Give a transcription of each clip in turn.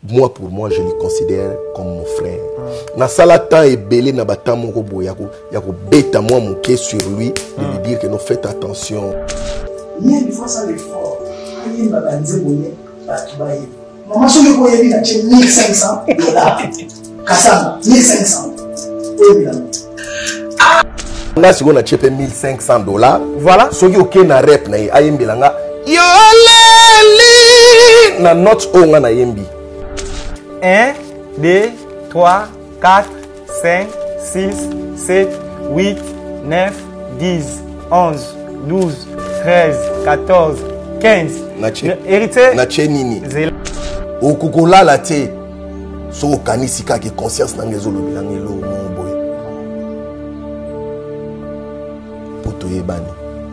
moi pour moi je le considère comme mon frère. Na sala temps et belé na bata moko boya ko beta moi mon pied sur lui de lui dire que nous faites attention. Il faut ça l'effort. Il va banzer boye ba tubaye. Maman so le boye na 1500 $. Kasama 1500. Là si on a chepé $1500. Voilà. So ki ok na rep na ayembelanga yoleli na note onga na yembi. 1, 2, 3, 4, 5, 6, 7, 8, 9, 10, 11, 12, 13, 14, 15. Héritier. Na chenini. Okukola la te. So kanisika ki conscience na ngezo lobilangi lo boy. Poto yebani.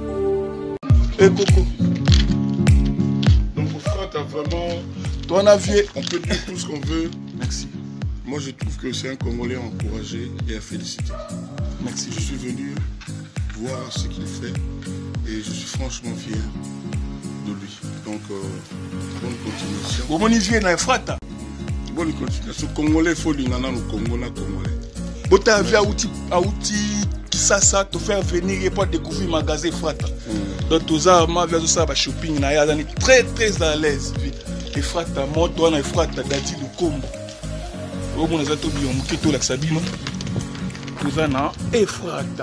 Coco. Donc frère, t'as vraiment... Toi, Navier, on peut dire tout ce qu'on veut. Merci. Moi, je trouve que c'est un Congolais à encourager et à féliciter. Merci. Je suis venu voir ce qu'il fait et je suis franchement fier de lui. Donc, bonne continuation. Bon, Olivier, na frata. Bonne continuation. Congolais, il faut l'ingana au Congo, na Congolais. Bon, t'as vu à outil qui ça te faire venir et pas découvrir le magasin frata. Donc, tout ça, ma vie, ça va shopping, na ya, très très à l'aise. Et frata, moi, toi, na frata, dadi le combo. Au moins, ça tobi on mukito la sabino. Tout ça, na, et frata.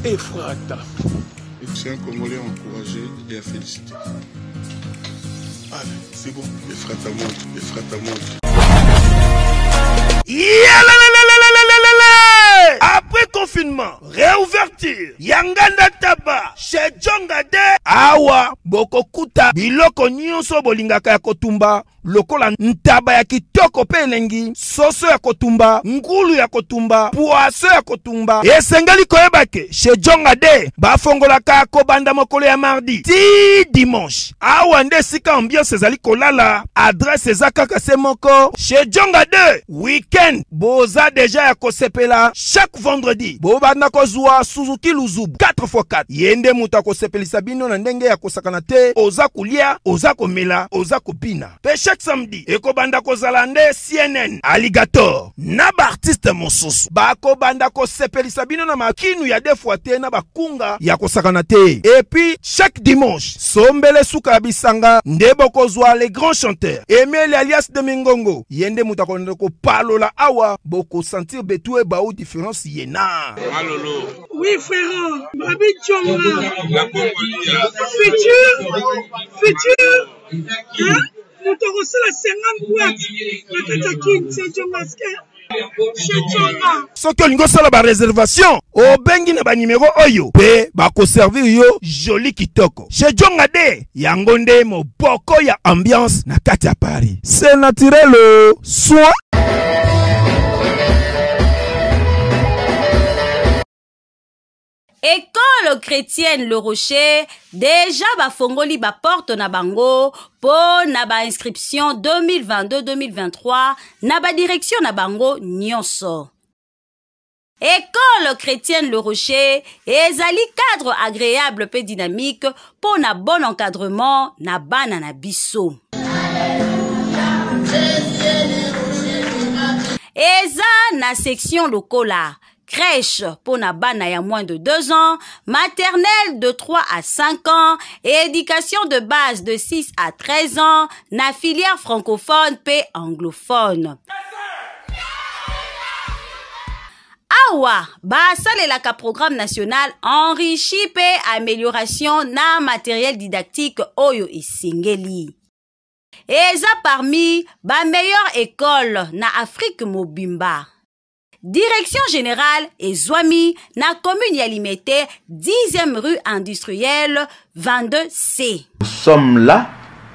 C'est un Congolais à encourager et à féliciter. Allez, c'est bon. Les frata montent. Après confinement, réouverture, Yanganda Taba, chez Djongade, Awa, Bokokuta, Biloko Nyonso Bolingaka ya Kotumba, lokola ntaba ya kitoko pe elengi, soso ya kotumba, ngulu ya kotumba, poaso ya kotumba. Esengeli koyebake, chez Djongade, bafongolaka kobanda mokolo ya mardi, ti dimanche. Awa nde sika ambiance ezali kolala, adresse ezaka se moko, chez Djongade, weekend, boza deja ya kosepela, chaque vendredi, bobanda kozwa Suzuki Luzubu, 4x4. Yende muta kosepelisa bino na ndenge ya kosakana te, oza kulia, oza komela, oza kopina. Pe chaque samedi, ekobanda kozala nde CNN, Alligator, na ba artiste mosusu. Bako banda kosepelisa bino na makinu ya defuate na bakunga ya kosakana te. Et puis, chaque dimanche, sombele suka bisanga, nde bokozwa les grands chanteurs. Emile alias de Mingongo, yende muta ko palola awa, boko sentir betue ba ou différence yena. Malolo. Oui, frère. Babi Djonga. Futur. Hein? Nous te recevons la 50 boîtes. La Katakin, c'est Djongaske. Soki olingo sala ba réservation, obengi na ba numéro oyo, pe bako servir yo joli kitoko. Chez Djongade, yango nde moboko ya ambiance na kati ya Paris. C'est naturel, soit. École chrétienne Le Rocher, déjà bafongoli ba porte na bango po na ba inscription 2022-2023 na ba direction na bango nyonso. École chrétienne Le Rocher ezali cadre agréable pe dynamique po na bon encadrement na bana na biso. Eza na section lokola. Crèche pour na bana ya moins de 2 ans, maternelle de 3 à 5 ans, et éducation de base de 6 à 13 ans, na filière francophone pe anglophone. Awa, basalelaka programme national enrichi pe amélioration na matériel didactique oyo esengeli. Eza parmi ba meilleure école na Afrique mobimba. Direction générale et Zouami, na commune Yalimete, 10e rue industrielle, 22C. Nous sommes là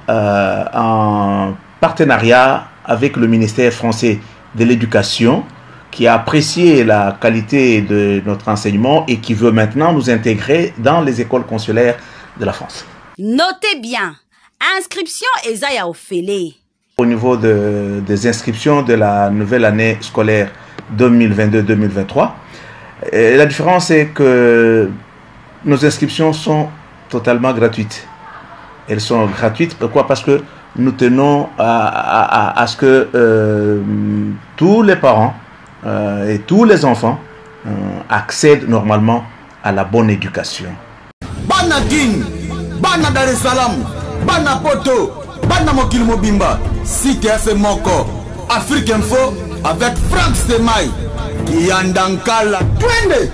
en partenariat avec le ministère français de l'Éducation qui a apprécié la qualité de notre enseignement et qui veut maintenant nous intégrer dans les écoles consulaires de la France. Notez bien, inscription Ezaya Ofele. Au niveau des inscriptions de la nouvelle année scolaire 2022-2023. La différence est que nos inscriptions sont totalement gratuites. Elles sont gratuites. Pourquoi? Parce que nous tenons à ce que tous les parents et tous les enfants accèdent normalement à la bonne éducation. Bana Guine, Bana Dar es Salaam, Bana Poto, Bana Mokil Mobimba, CTF Moko, Afrique Info avec Frank Stemai, Yandankala, Twende.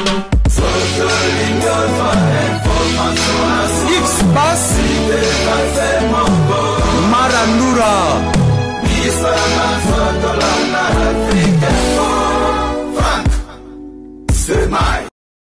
X-Bass, Marandura, Frank Stemai.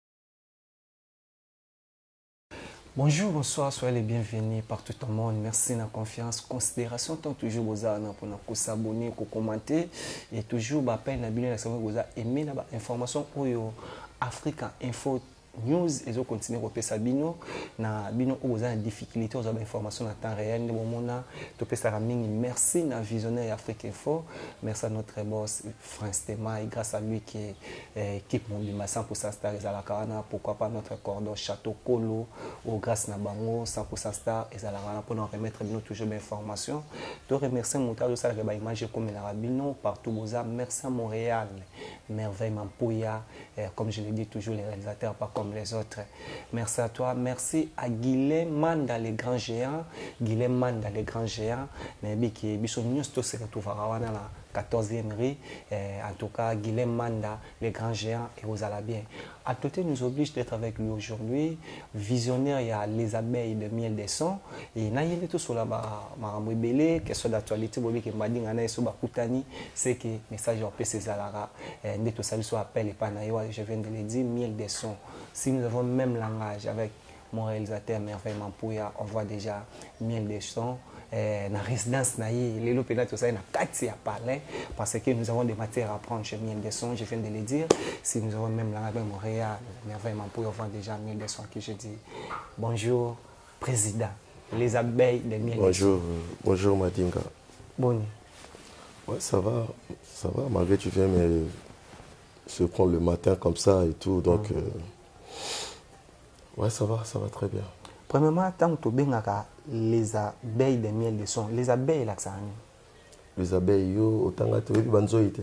Bonjour, bonsoir, soyez les bienvenus partout au monde. Merci de la confiance, considération, tant toujours vous pour s'abonner, pour commenter et toujours appel na bien vous aimer na information pour Africa Info News et zo continuer à faire bino na bino vous avez difficulté aux informations en temps réel de momona to pesa mingi. Merci na visionnaire Afrique Info, merci à notre boss Frank Stemai, grâce à lui qui équipe Mobimba 100% Star et la Karana, pourquoi pas notre cordon Château Kolo ou grâce na bango 100% Star et la Karana pour nous remettre bino toujours d'informations. To remercier mon de ça ba image comme la bino partout boza. Merci à Montréal, Merveille Mampoya, comme je le dis toujours les réalisateurs pas comme les autres. Merci à toi. Merci à Guilhem Manda, les grands géants. Guilhem Manda, les grands géants. Mais qui biso news to se retrouvera dans la 14e rue. En tout cas, Guilhem Manda, les grands géants, et vous allez bien. À côté, nous oblige d'être avec lui aujourd'hui. Visionnaire, il y a les abeilles de miel des sons. Et il y a tout sur la maramouibélé, question d'actualité, qui m'a dit c'est que le message en PC Zalara, dès que ça soit appel et pas je viens de le dire, miel des sons. Si nous avons le même langage avec mon réalisateur Merveille Mampoya, on voit déjà miel des sons. La résidence, les lopénats, tout ça, il y a 4 à parler parce que nous avons des matières à prendre chez miel des sons, je viens de le dire. Si nous avons le même langage avec Montréal, Merveille Mampoya, on voit déjà miel des sons qui je dis bonjour, président, les abeilles de miel des sons. Bonjour Madinga. Bon. Ouais, ça va, malgré que tu viens mais se prendre le matin comme ça et tout, donc ouais, ça va très bien. Premièrement, tant que tu as les abeilles de miel de son, les abeilles là, ça les abeilles, yo, autant que tu veux, banzoïté.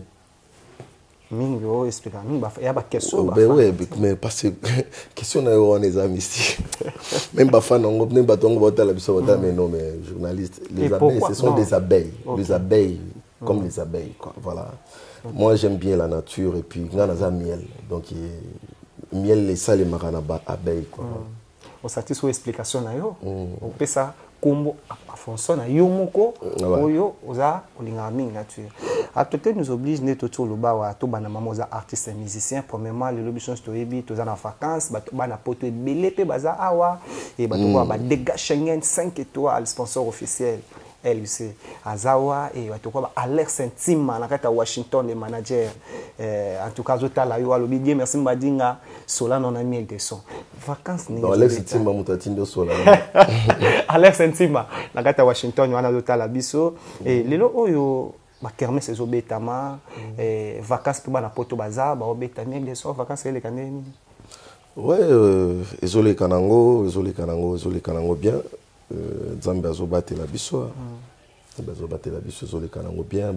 Mingo, explique, il y a des questions. Ben oui, mais parce que question on les amis ici. Même pas fan, on ne va pas la biso, mais non, mais journalistes, les abeilles, ce sont des abeilles, les abeilles, comme les abeilles, quoi. Voilà. Moi, j'aime bien la nature et puis il y a un miel, donc miel les salles et maranaba abeilles, quoi. On satisfait l'explication na yo. On peut ça comme à fonction na yo moko oyo oza olinga mingi nature. À côté nous oblige ne tout le ba to bana mama oza artiste et musicien. Premièrement les lobitions stoyebi to za na vacances ba bana poto belé pe baza awa et ba to ba dégâts Schengen 5 étoiles sponsor officiel. LUC Azawa et Alex Intima à Washington les managers en tout cas zotala yo alobi bien merci mbadinga sola non ami de son vacances ni Alex Intima mutatindo sola Alex Intima à Washington wana zotala biso et lelo oyo ba kermesse zo betama vacances pour bana poto baza ba obetami de son vacances les kaneni ouais ezole kanango bien Nzambe azobatela biso azobatela biso ezolekana ngo bien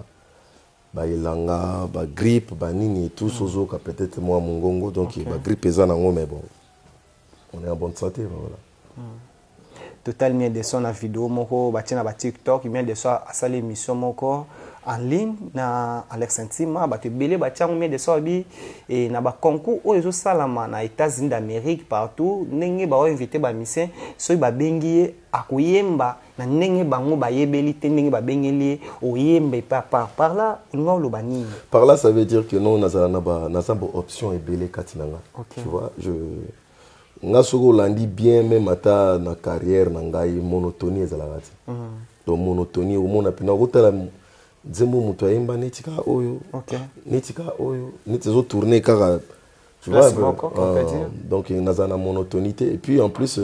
ba elanga ba grippe ba nini tout sozoka peut-être moi mongongo donc ba grippe eza nango mais bon on est en bonne santé voilà. Total miel de son na vidéo moko batina ba TikTok miel de son asala émission moko en ligne na Alex Intima ba te belé ba tiango miel de son bi et na ba concours o ezo salama na États-Unis d'Amérique partout ndenge ba invité ba misien so ba bengi akuyemba na ndenge bango ba yebeli te ndenge ba bengeli oyembe papa par là ngolo bani par là ça veut dire que non nazala na ba option et belé katinanga tu vois nga soko landi bien même ata na carrière na ngai monotonie ezalaka te donc monotonie au monde apina kotala nzembo mutu ayemba netika oyo neti zo tourner kaka tu vois donc naza na monotonie te et puis en plus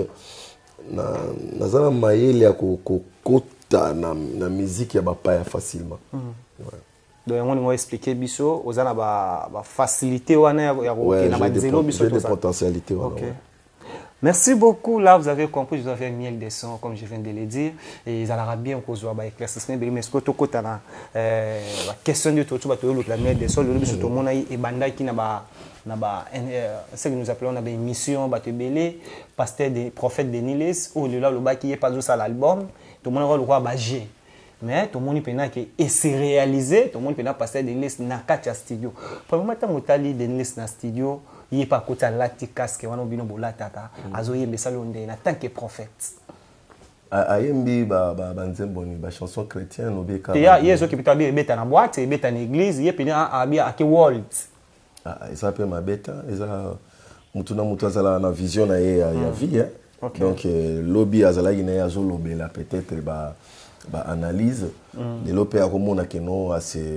naza na mayele ya kokota na musique ya bapaya facilement donc on va expliquer biso ozana ba facilité wana ya na banzelo biso des potentialités voilà. Merci beaucoup. Là, vous avez compris, je vous avais miel des sons, comme je viens de le dire. Et ça aura bien qu'on soit éclaircissement. Mais ce que tu as la question de tout, tu vas te la miel des sons, le but tout le monde et banda qui n'a pas ce que nous appelons une mission, batebele, pasteur des prophètes de Niles, ou le là le bas qui est pas juste à l'album, tout le monde aura le roi bagé. Mais tout le monde peut et c'est réalisé, tout le monde peut passer des listes dans 4 studio. Premièrement, quand on a des listes dans studio, il n'y a pas côté lati casque, on a bien bola tata, azo yembe salonde en tant que prophète. Ayembi nzemboni ba chanson chrétienne obeka. Il y a ceux qui peut bien beta na boîte, beta na église, il y a bien à ke world. Ça peut ma beta, ça mutuna mutazala na vision na ya vie. Donc lobby azala ine azo lobela peut-être ba analyse de l'opé à komona keno à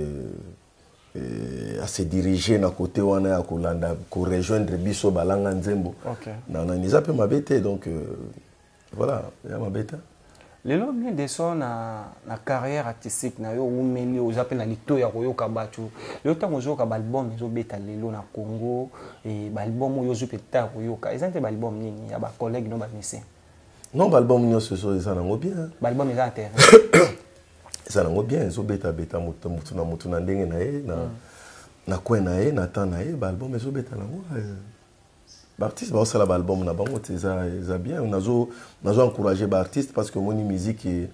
se diriger na côté wana ya kolanda ko rejoindre biso balanga nzembo na niza pe mabete donc voilà ya mabeta lelo bien de son na carrière artistique na yo umeli ozape na lito ya koyoka batu lelo tango zoka album zo beta lelo na Congo et album yo zo peta koyoka ezante album nini ya ba collègue no ba musicien. Non, l'album nous ce soir ça n'en bien. L'album est intéressant. Ça n'en bien, so beta mutuna ndenge na ye na quoi na ye na temps na ye, l'album est so beta na ngo. L'artiste va aussi l'album na bango ça bien, on a encouragé l'artiste parce que mon musique y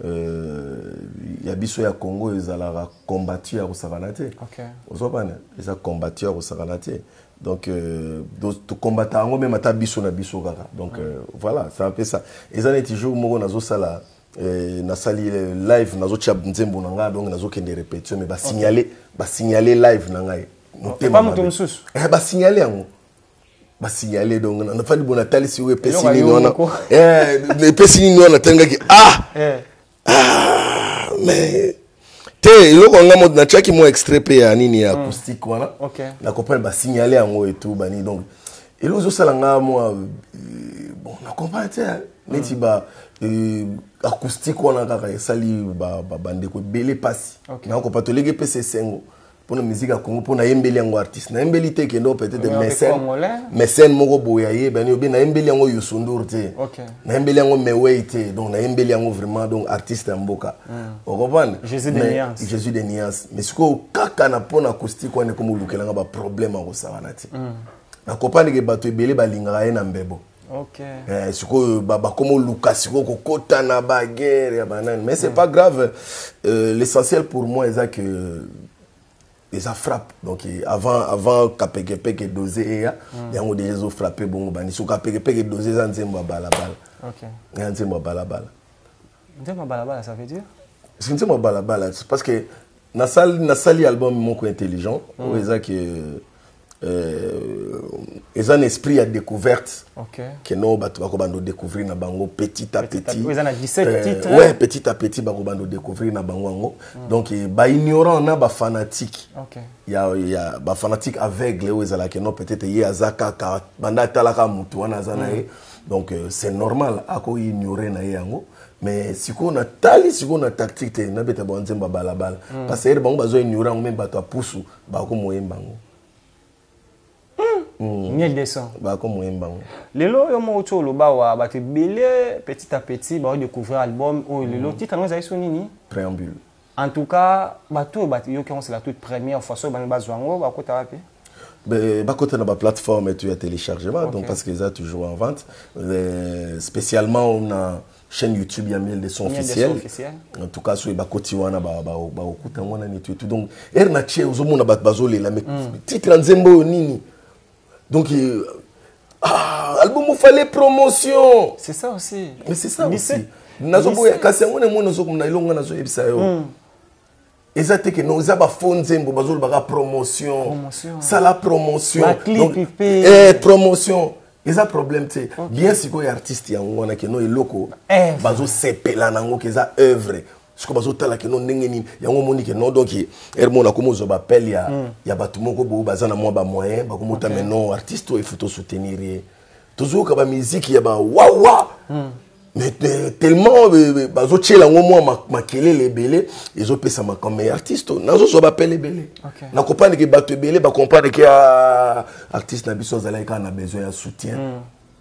a biso ya Congo ils a combattu à Savanate. OK. Vous savez ils a combattu à Savanate. Donc tout combattre en même ta biso na biso kaka. Donc voilà, c'est un peu ça. Et ça n'est toujours mo nazo sala na sali live nazo tcha nzembo nanga donc nazo kende répétition mais ba signaler live nanga. Pas mon mususu. Ba signaler yango. Ba signaler donc na fali bona tali si we pesini nona. Le pesini nona tenga ki mais iloko ngamo na chaki mo extrait pe ya nini ya acoustique wana na comprendre ba signaler yango et tout bani donc elo zo sala ngamo bon na comprendre neti ba acoustique wana kaka sali ba bande ko belé passi na ko patolege pc sengo pour la musique à Congo pour na yembeli yango artiste na yembeli te ke no peut-être mécène moko boya ye bani obi na yembeli yango Youssou te na yembeli yango Mewey te donc na yembeli yango vraiment donc artiste mboka on comprend Jésus de nuances mais ce que kaka na pona acoustique wana comme lukelanga ba problème ko savana te na comprendre que bato ebele balingaka ye na mbebo siko ba comme Lucas ko kota na baguerre ya banane mais c'est pas grave l'essentiel pour moi est que ça frappe donc avant kapekepeke dosé ya ngo déjà zo frapper bongo bani so kapekepeke dosé za nzembo balabala nzembo balabala ça veut dire c'est nzembo balabala parce que na sali album moko intelligent oza que ils ont un esprit à découverte que nous bando découvrir na bango petit à petit ils ont 17 titres ouais petit à petit bando découvrir na bango donc ba ignorant na ba fanatique il y a ba fanatique aveugle où ils ala que non peut-être y azaka ka banda talaka mutu wana zana donc c'est normal ako ignorer na yango mais si on a tali si on a tactique na beta bonzemba balabala parce que bango bazo ignorer même bato apusu ba ko moyembango miel de sang ba comme moyembango lelo yo mo tolo ba wa ba te belé petit à petit ba découvrir album ou lelo titre nous aïso nini préambule en tout cas ba tout ba yo qui c'est la toute première fois so ba bazwango ba kota wapi ba kota na ba plateforme et tout à téléchargement donc parce que ça toujours en vente spécialement on a chaîne YouTube ya miel de son officiel en tout cas so ba koti wana ba okuta wana ni tout donc na che ozomona ba bazole la mais titre nzembo nini donc album il fallait promotion c'est ça aussi mais c'est ça aussi nazobo kasi ngone mona zokumna ilonga nazo ebisa yo ezate que nous aba fonzembo bazolo ba promotion ça la promotion donc promotion eza problème te bien siko ya artiste ya ngona que no eloko bazo sepela nango que za œuvre ce que bazo tala que no ndenge nini yango moni que no donc mona comme zo bapel ya batu moko bo bazana mo ba moyen ba komota mais non artiste il faut soutenir toujours ka ba musique ya ba wawa mais tellement bazo tchela ngo makele lebele ezo pesa comme artiste nazo so bapel lebele na comprendre que batu lebele ba comprendre que artiste na biso zala ka na besoin ya soutien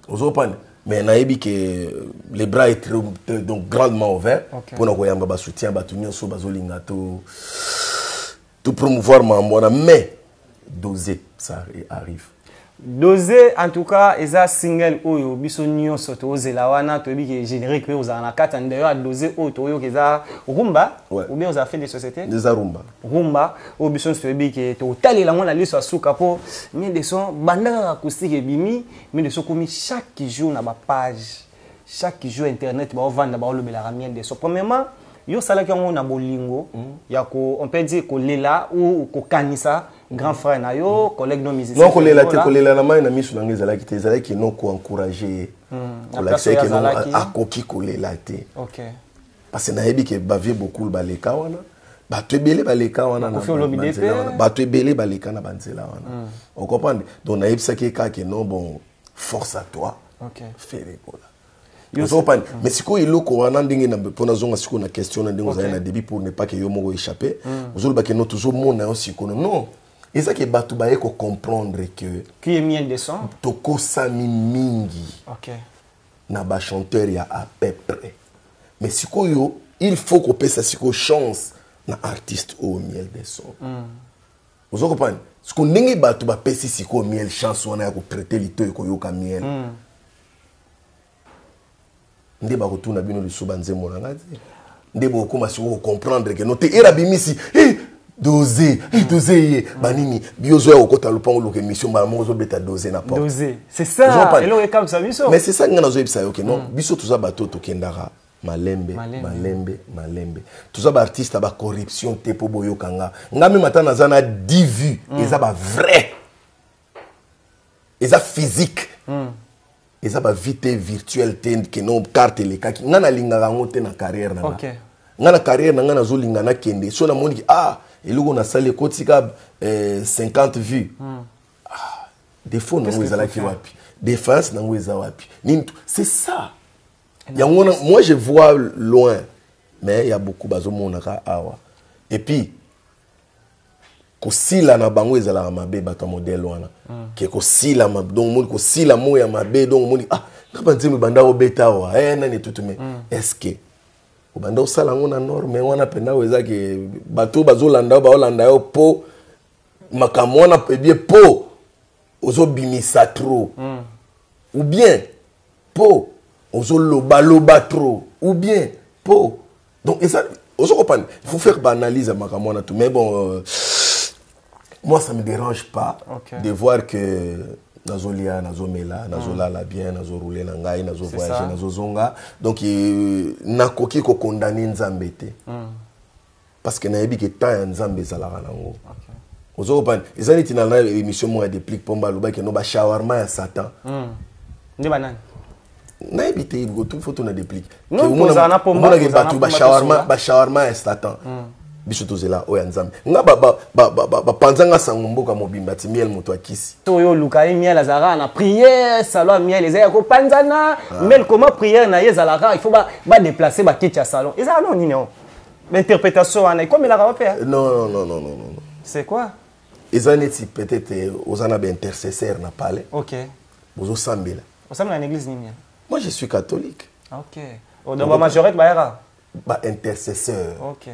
mais naïbi que les bras étaient donc grandement ouverts pour nous voyons baba soutien batunyo so bazolinga tout promouvoir mamona mais doser ça arrive. Doser en tout cas eza single oyo biso nyonso tozela wana toyebi ke générique pe ozala na kata d'ailleurs doser oyo toyo eza rumba ou bien aux affaires de société des rumba oyo biso toyebi ke totalela ngona liso asuka po mais de son banda acoustique ebimi mais de so komi chaque jour na ba page chaque jour internet ba vendre ba lobela miel de so premièrement yo salaki yango na bolingo ya ko on peut dire ko lela ou ko kanisa grand frère na yo collègue non musicien non kolela na mai na misu na ngezala ki tezala ki non ko encourager la c'est que non akoki kolela te OK parce que na yebi ke bavie beaucoup baleka wana bato ebele baleka wana na bato ebele baleka na banzela wana on comprend donc na yebisa ke ka ke non bon force à toi OK faire quoi mais si quoi il est quoi on a dingue na pour na zonga si quoi na question na dingue na débit pour ne pas que yo moko échapper aujourd'hui ba que non toujours mon na aussi quoi non et ça que batu ba ko comprendre que qui est miel de son toko sami mingi OK na ba chanteur ya à peu près mais si quoi yo il faut qu'on passe si quoi chance na artiste au miel de son vous comprenez ce qu'on dingue batu ba pesi si quoi miel chance on a ko traiter lito ko yo ka miel ndé ba retourna bino le sobanze monanga ndé bo koma si ko comprendre que noté era bimisi doser banini biozo ya okota lupango lo émission ba mo zo beta doser na porte doser c'est ça et là comme ça biso mais c'est ça ngana zo ebisa OK non biso tuza bato to kendara malembe tuza ba artiste ba corruption te po boyo kanga ngami matana zana 10 vues eza ba vrai eza physique eza ba vite virtuelle te que non carte les kaki ngana lingaka ngote na carrière na ngana carrière na ngana zo lingana kende so na moni eloko na sale kotika 50 vues défaut na ngweza la ki wapi défense na ngweza wapi nintu c'est ça yangona moi je vois loin mais il y a beaucoup bazo monaka awa et puis ko sila na bango ezala mabe bato modèle wana ke ko sila ma donc mon ko sila mo ya mabe donc mon ngaba nzemi banda obeta wa nani tutume est-ce que obanda osala ngo na norme wana penda weza ke bato bazolanda ba olanda yo po makamona bien po ozobimisa trop ou bien po ozoloba trop ou bien po donc et ça il faut faire analyse makamona tout mais bon moi ça me dérange pas de voir que nazolia nazomela nazolala bien nazorouler na ngai nazovoyager nazozonga donc nakoki ko condamner nzambe te parce que nayebi que temps ya nzambe ezalaka nango ozopan ezali tina na émission mo ya déplique pomba loba ke no ba shawarma ya satan ndi banani nayebi te tout photo na déplique que mona ke batu ba shawarma ya satan biso tozela oya nzambe nga ba panzanga sango mboka mobimba ti miel moto akisi to yo luka miel azara na prière salon miel ezaya ko panzana mais comment prière na yezalaka il faut ba déplacer ba kiti ya salon ezala non nini l'interprétation ana comme la rapper non c'est quoi ezaneti peut-être ozana ba intercesseur na palais OK bozo sambela osambela na église nini moi je suis catholique OK dans ba majorité ba era ba intercesseur OK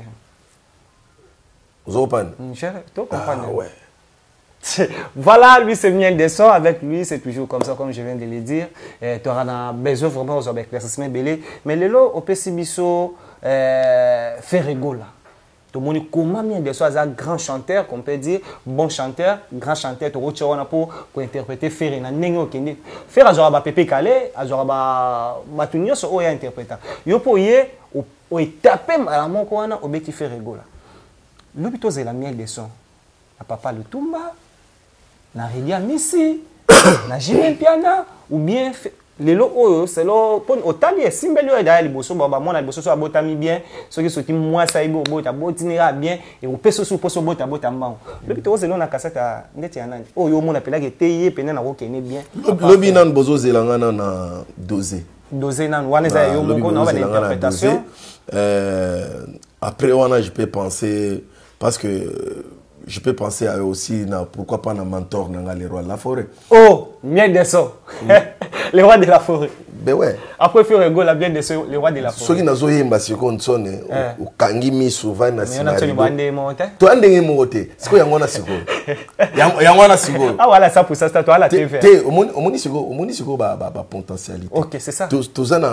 vous comprenez? Tu comprends? Ouais. Voilà, lui c'est miel des sons. Avec lui, c'est toujours comme ça, comme je viens de le dire. Tu auras besoin vraiment aux éclaircissements belé. Mais le lot, au Pessibiso, fait rigoler. Tout le monde comment miel des sons, un grand chanteur, qu'on peut dire, bon chanteur, grand chanteur, tu as pour interpréter faire na nengo kende. Faire à genre Pépé Calais, à genre Matunio, so oya interpréter. Yo pour y au taper à la mon koana au beti fait rigoler. L'hôpital c'est la miel des sons. Na papa le Tumba, na Redia Missi, na Jimmy Piana, ou bien les lots oyo, c'est l'eau pour autant de simbelio et d'ailleurs les bossos, bah moi les bossos soit botami bien, ceux qui sont moi ça ibo bota botinera bien et au peso sous poso bota mbao. L'hôpital c'est l'on a cassette à ndeti anani. Oh yo mon appela que teye pena na okene bien. Lobi nan bozo zelanga na dosé. Dosé nan wana za yo moko na ba interprétation. Après on a je peux penser parce que je peux penser à eux aussi, pourquoi pas un mentor, les rois de la forêt. Oh, bien des sons. Les rois de la forêt. Ben ouais. Après, il faut rigoler, bien des sons, les rois de la forêt. Ceux qui n'ont pas eu au Kangimi, souvent, ils n'ont pas eu. Tu as des mots. C'est quoi, il y a un sigo. Il y a un sigo. Ah, voilà, ça pour ça, c'est toi, la TV. Au monisigo, potentialité. Ok, c'est ça. Tout ça,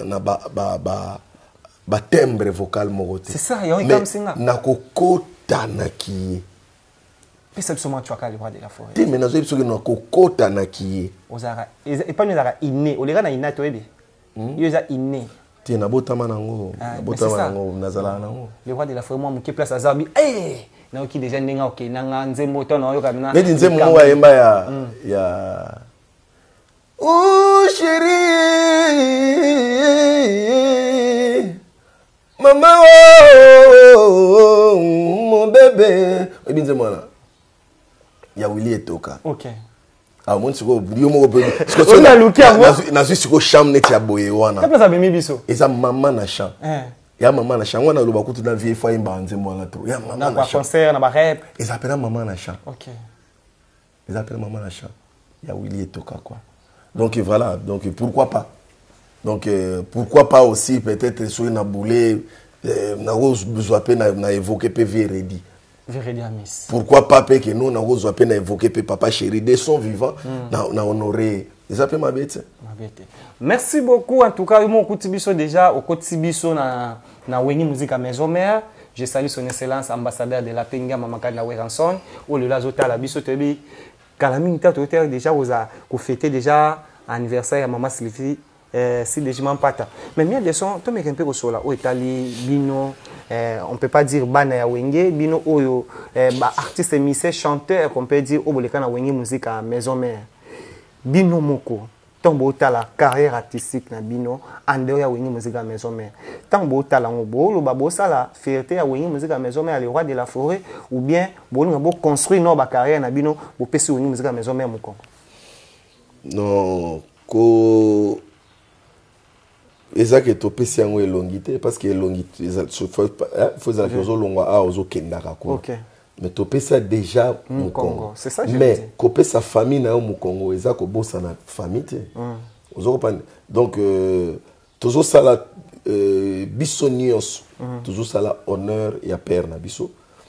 na timbre vocal moroté. C'est ça, il y a un comme ça. Na kokota na ki. Pesa bisoma tu aka le roi de la forêt. Te menazo biso na kokota na ki. Ozara et pas nous zara inné, o lera na inna to ebe. Yo za inné. Te na botama nango, na botama nango nazala nango. Le roi de la forêt moi muke place azabi. Eh, na oki déjà ndenga ok nanga nzembo to na yo kamina. Mais nzembo wa yemba ya oh chérie. Maman, oh, mon bébé. Et bien, moi là. Il y a Willy et Toka. Ok. Ah, moi, c'est quoi? Yo, moi, on a looké à moi. Na suis sur chambre net ya boye wana. Qu'est-ce que ça bimi biso? Et ça maman na champ. Ya maman na champ. On a le bakutu dans vieille fois imba nzembo là trop. Ya maman na champ. Concert na ba rap. Ils appellent maman na champ. Ok. Ils appellent maman na champ. Il y a Willy et Toka quoi. Donc voilà, donc pourquoi pas? Donc pourquoi pas aussi peut-être sur une boulée na évoqué PV Redi. Pourquoi pas que nous na évoqué papa chéri de son vivant na honoré. Ils appellent ma bête. Merci beaucoup en tout cas mon Koutibiso déjà au Koutibiso na Wengi Musique à Maison Mère. Je salue son excellence ambassadeur de la Penga Mamakana Weranson ou le Lazota la biso tebi Kalamine Tatoter déjà vous a fêté déjà anniversaire à maman Sylvie si déjà pata mais bien des sons to me un peu au sola au Italie bino on peut pas dire bana ya wenge bino oyo ba artiste musicien chanteur qu'on peut dire au boleka na Wengi Musique à Maison Mère bino moko tombo la carrière artistique na bino en dehors ya Wengi Musique à Maison Mère tombo tala ngo lo ba la fierté ya Wengi Musique à Maison Mère le roi de la forêt ou bien bo ngo construire no ba carrière na bino bo pesi Wengi Musique à Maison Mère moko. Non, ko ezaki topesi yango elongité parce que elongité faut la chose longwa a ozo kendaka ko. OK. Mais topesa déjà mu Congo. C'est ça. Mais kopesa famille na mu Congo ezako bossa na famille te. Ozo pas donc tozo sala biso nyos. Tozo sala honneur ya père na biso.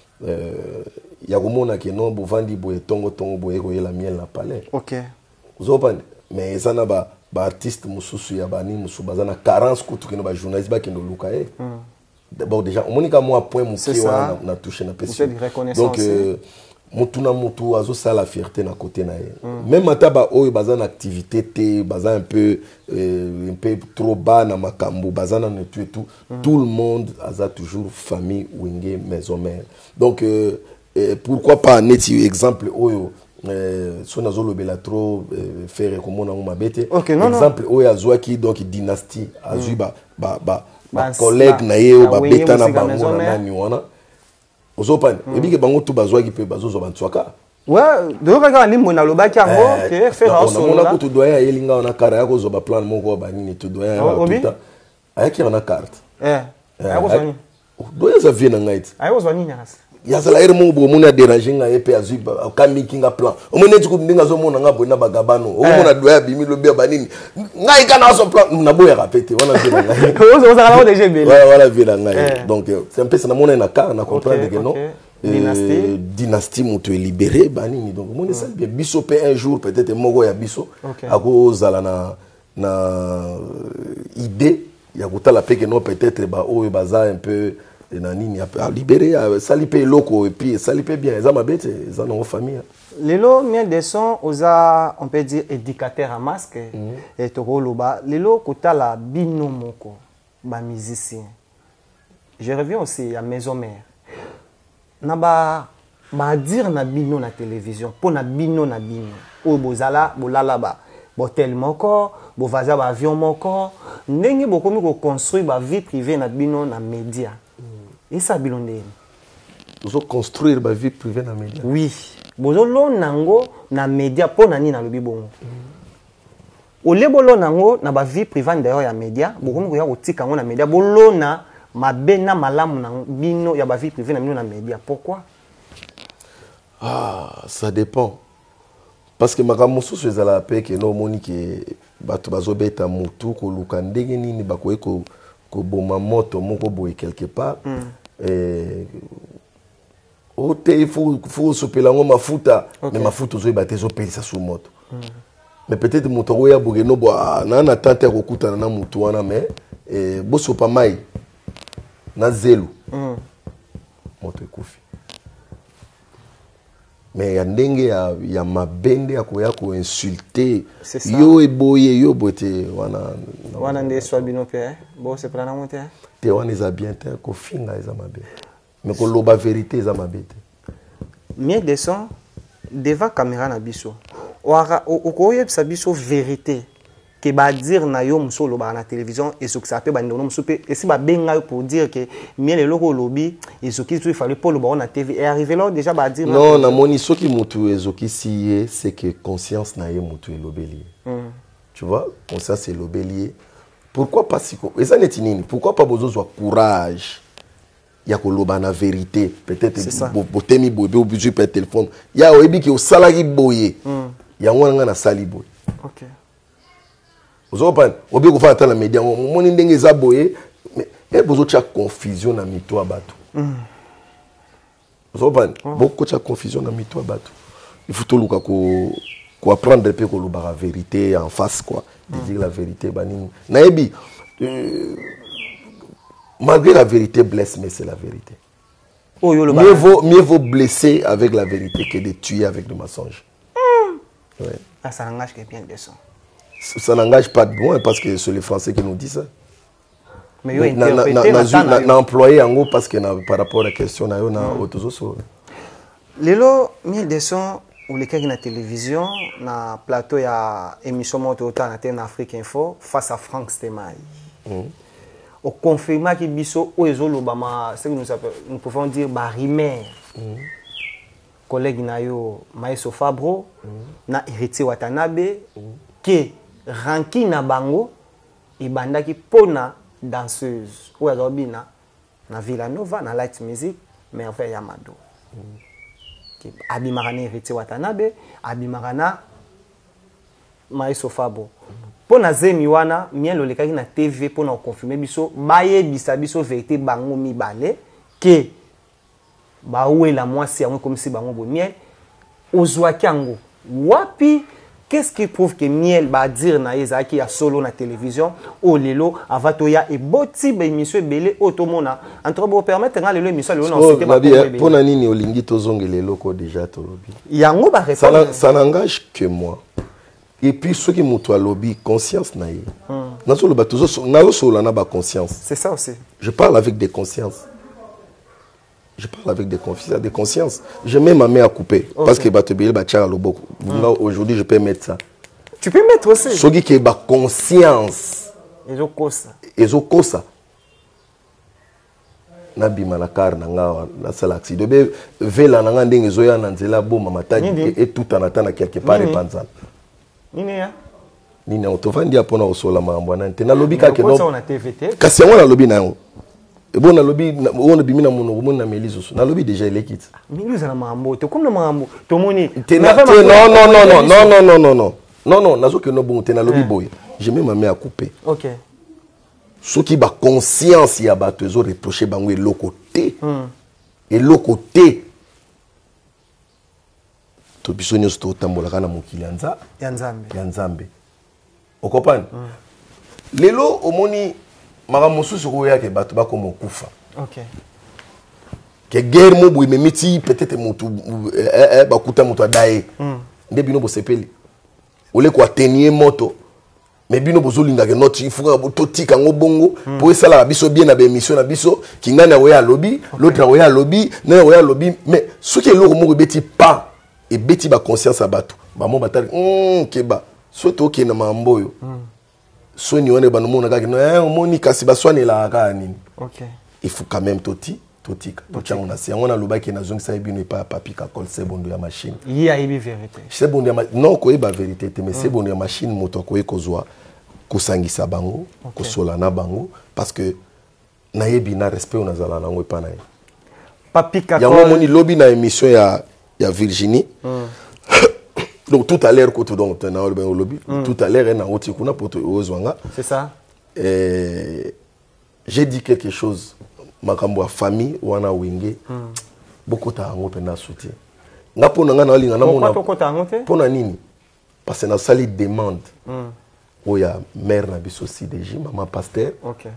Ya komona ke non bovandi boye tongo boye ko yela miel na palais. OK. Mais ça n'a pas artiste mususu ya bani musu bazana carence kutu kino ba journaliste ba kino luka d'abord déjà on monika moi point muki wana na toucher na personne donc mutu na mutu azo ça la fierté na côté na même ataba oyo bazana activité te bazana un peu trop bas na makambo bazana ne tout tout le monde a toujours famille Wenge Maison Mère donc pourquoi pas neti exemple oyo so nazolo bela trop faire comme on a mabete exemple oyo azwaki donc dynastie azui ba collègue na yeo ba beta na bango na nani wana ozopan ebike bango tout bazwaki pe bazozo bantswaka ouais de regarder ni mona lobaki yango que faire en solo on a ko doya yelinga on a kara yako zo ba plan moko ba nini to doya tout ayaki on a carte ayako zoni doya za vie na ngait ayako zoni nyas ya sala ere mo bo mona déranger nga epe azu kami kinga plan o mona tiko ndinga zo mona nga bona bagabano o mona doya bimi lobi banini ngai kana so plan na boya rapete wana vila ngai ozo kala déjà belle voilà vila ngai donc c'est un peu ça na mona na ka na comprendre que non dynastie moto est libéré banini donc mona ça bien biso pe un jour peut-être mogo ya biso ako zala na idée ya kutala pe que non peut-être ba o baza un peu nani a libéré salipe loko et puis salipe bien ça ma bête ça nos famille lelo mien de son oza on peut dire éducateur à masque et tokoloba lelo kotala bino moko ba musicien je reviens aussi à Maison Mère na ba dire na bino na télévision pour na bino o bozala bolala ba botel moko bovaza ba avion moko ndenge bokomi ko construire ba vie privée na bino na média. Et ça bilonde. Vous construire ma vie privée dans les médias. Oui. Bozo lo nango na média po nani na lobi bongo. Ole bolo nango na ba vie privée d'ailleurs ya média, bokomi ko ya otika ngo na média bolo na mabe na malamu na bino ya ba vie privée na bino na média. Pourquoi? Ça dépend. Parce que makambo mosusu ezala pe ke no moni ke bato bazobeta mutu koluka ndenge nini bakoye koboma moto moko boye quelque part. Ote il faut sopela ngo mafuta mais mafuta ozoyeba te ezopelisa su moto. Mais peut-être moto oya boge no bo na tante akokutana na mutu wana mais bosopa mai na zelu moto ekufi. Mais ya ndenge ya mabende akoya ko insulter yo eboye yo bote wana nde swabino pe bo se prana monte te wana eza bien te ko finga eza mabe mais ko loba vérité eza mabe te mieux de son devant caméra na biso o ko yebisa biso vérité que ba dire na yo musolo ba na télévision et ce que ça peut ba ndono musupe et si ba benga pour dire que mieux le loko lobby et ce qui il fallait pour le ba na TV et arrivé là déjà ba dire non na moni soki mutu ezoki siye c'est que conscience na ye mutu elobeli tu vois conscience elobeli pourquoi pas si et ça n'est nini pourquoi pas besoin de courage ya ko loba na vérité peut-être botemi bobe obligé par téléphone ya oyebi ki o salaki boye ya ngwana na sali boye OK ozopan obi ko fa la média moni ndenge za boye mais bozo cha confusion na mito abato ozopan beaucoup cha confusion na mito abato il faut tout luka ko apprendre peu ko loba la vérité en face quoi de dire la vérité banini naebi malgré la vérité blesse mais c'est la vérité mieux vaut blesser avec la vérité que de tuer avec le mensonge. Ouais. Ça n'engage que bien de son. Ça n'engage pas de loin parce que c'est les Français qui nous disent ça. Mais il a employé en gros parce que par rapport à la question, na autososo. Lelo, mieux de son ou les cas na télévision, na plateau ya émission moto en Afrique Info face à Franck Stemai. Au confirma que biso o ezolo bama, c'est que nous pouvons dire barimer. Collègue na yo Maïso Fabro na héritier Watanabe que ranki na bango ibandaki pona danseuse ou azobina na Villanova na light music merveille Yamado qui abimarana héritier Watanabe abimarana Maïso Fabro pona zemi wana mien lo lekaki na TV pona confirmer biso baye biso vérité bango mibale que ba ouela mwasi yango comme si bango bo miel ozwaki yango wapi qu'est-ce qui prouve que miel ba dire na ezaki ya solo na télévision o lelo avatoya e boti ba émission belé otomona entre bo permettre nga lelo émission lelo na c'était pas pour na nini olingi tozongele loko déjà to lobby yango ba répondre ça n'engage que moi et puis ceux qui mutu lobby conscience na ye nazo lo ba tozo nazo solo na ba conscience c'est ça aussi je parle avec des consciences. Je parle avec des consciences. Je mets ma main à couper. Okay. Parce que aujourd'hui, je peux mettre ça. Tu peux mettre aussi. Ce qui est conscience. Et je cosa. Et je cosa. Nabi malakar nanga na salaxi. De be vela nanga ndenge zoya nanzela bo mamatani et tout en attendant quelque part et panzan. Nini ya? Nini on te vandi apona osola mambo na te na lobi ka ke no. Ça on a TVT. Kasi on a lobi na yo. Et bon, on a bien na Mélis na lobby déjà il est quitte. Mélis na mambo, te comme na mambo, to moni. Non, nazo que no bon te na lobby boy. Je mets ma main à couper. OK. Ce qui ba conscience ya ba tezo reprocher bango et l'autre côté. Et l'autre côté. To bisonyo sto tambola kana mokili anza. Ya Nzambe. O comprendre? Lelo omoni maramosu soko ya ke bato ba komo kufa. OK. Que guerre mo boy memiti peut-être mutu ba kuta mutu adaye. Nde bino bo sepeli. Ole ko tenir moto. Mais bino bozolinga ke noti ifuka bototika ngo bongo po esala biso bien na émission na biso kingana oya lobby, l'autre oya lobby, na oya lobby mais ce qui est loko mo beti pas et beti ba conscience à bato. Ba mo batali keba. Soto ke na mamboyo. So ni one bano mona kaki no omoni kasi baswane la ka nini. OK. Il faut quand même totika. Tochango na si ngona lobaki na zongi sa bino pa papi ka kol c'est bon de la machine. Il y a une vérité. C'est bon de non ko eba vérité mais c'est bon de la machine moto ko ekozwa ko sangisa bango, ko sola na bango parce que na yebi na respect on azala nango pa na. Papi ka kol. Ya moni lobby na émission ya y a Virginie. Donc tout à l'heure, tout à l'heure, c'est ça. J'ai dit quelque chose. Ma famille, wana wenge, beaucoup de soutien. Pourquoi nini? Parce que na sali demande. Où il y a mère Nabiso CDJ, maman pasteur.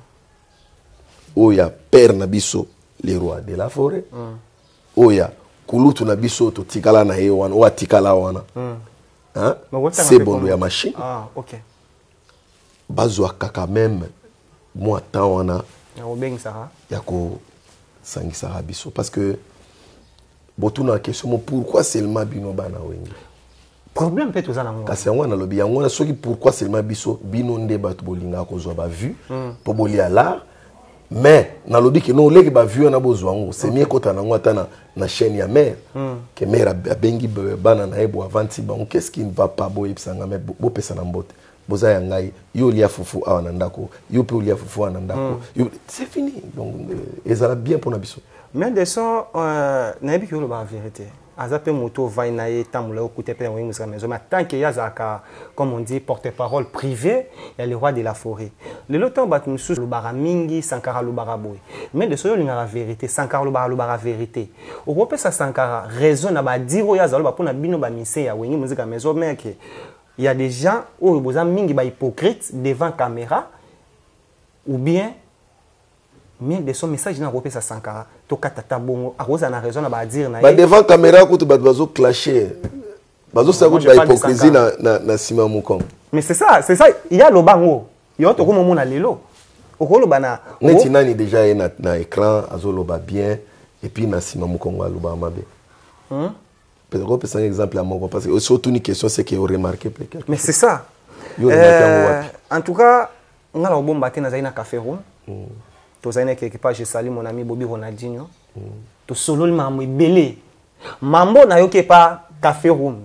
Où il y a père Nabiso, les rois de la forêt. Où il y a Kulutu Nabiso, to tikala na hewan, ou a tikala wana. C'est bon, il y a machine. Ah, ok. Bazwa kaka même, moi, tant wana. Yako Sangisara Biso. Parce que, botu na question, pourquoi seulement bino bana wengi? Problème peut être aux kasi yango na lobi yango na soki pourquoi seulement biso bino nde bato bolinga kozwa ba vue po bolia l'art mais na lobi que non leki ba vue na bozwa ngo c'est mieux kota na ngota na chaîne ya mère que mère abengi bana na ebo avanti ba qu'est-ce qui ne va pas bo ipsanga mais bo pesa na mbote boza ya ngai yo lia fufu awa na ndako yo pe lia fufu awa na ndako c'est fini donc ezala bien pour na biso mais de son na ebi ko lo ba vérité Azape moto va inaye tamula okute pe en musique maison mais tant qu'il y a zaka comme on dit porte-parole privé il y a le roi de la forêt le loton bat musu le baramingi Sankara le baraboy mais de so yo la vérité Sankara le bara vérité au groupe ça Sankara raison na ba dire ya zalo ba pona bino ba mise ya wengi musique maison mais que il y a des gens où boza mingi ba hypocrite devant caméra ou bien mais de son message na repé ça Sankara to katata bongo akoza na raison na ba dire na devant caméra ko to bazo clasher bazo sa ko ba hypocrisie na sima mukong mais c'est ça il y a le bango yo to ko mo na lelo okolo bana neti nani déjà na écran azolo ba bien et puis na sima mukong wa loba mabe peut-être c'est un exemple à mon parce que surtout une question c'est que vous remarquez peut-être mais c'est ça en tout cas ngala obomba te na zaina café room tozana quelque part je salue mon ami Bobby Ronaldinho to solo mambo belé mambo na yoke pa café room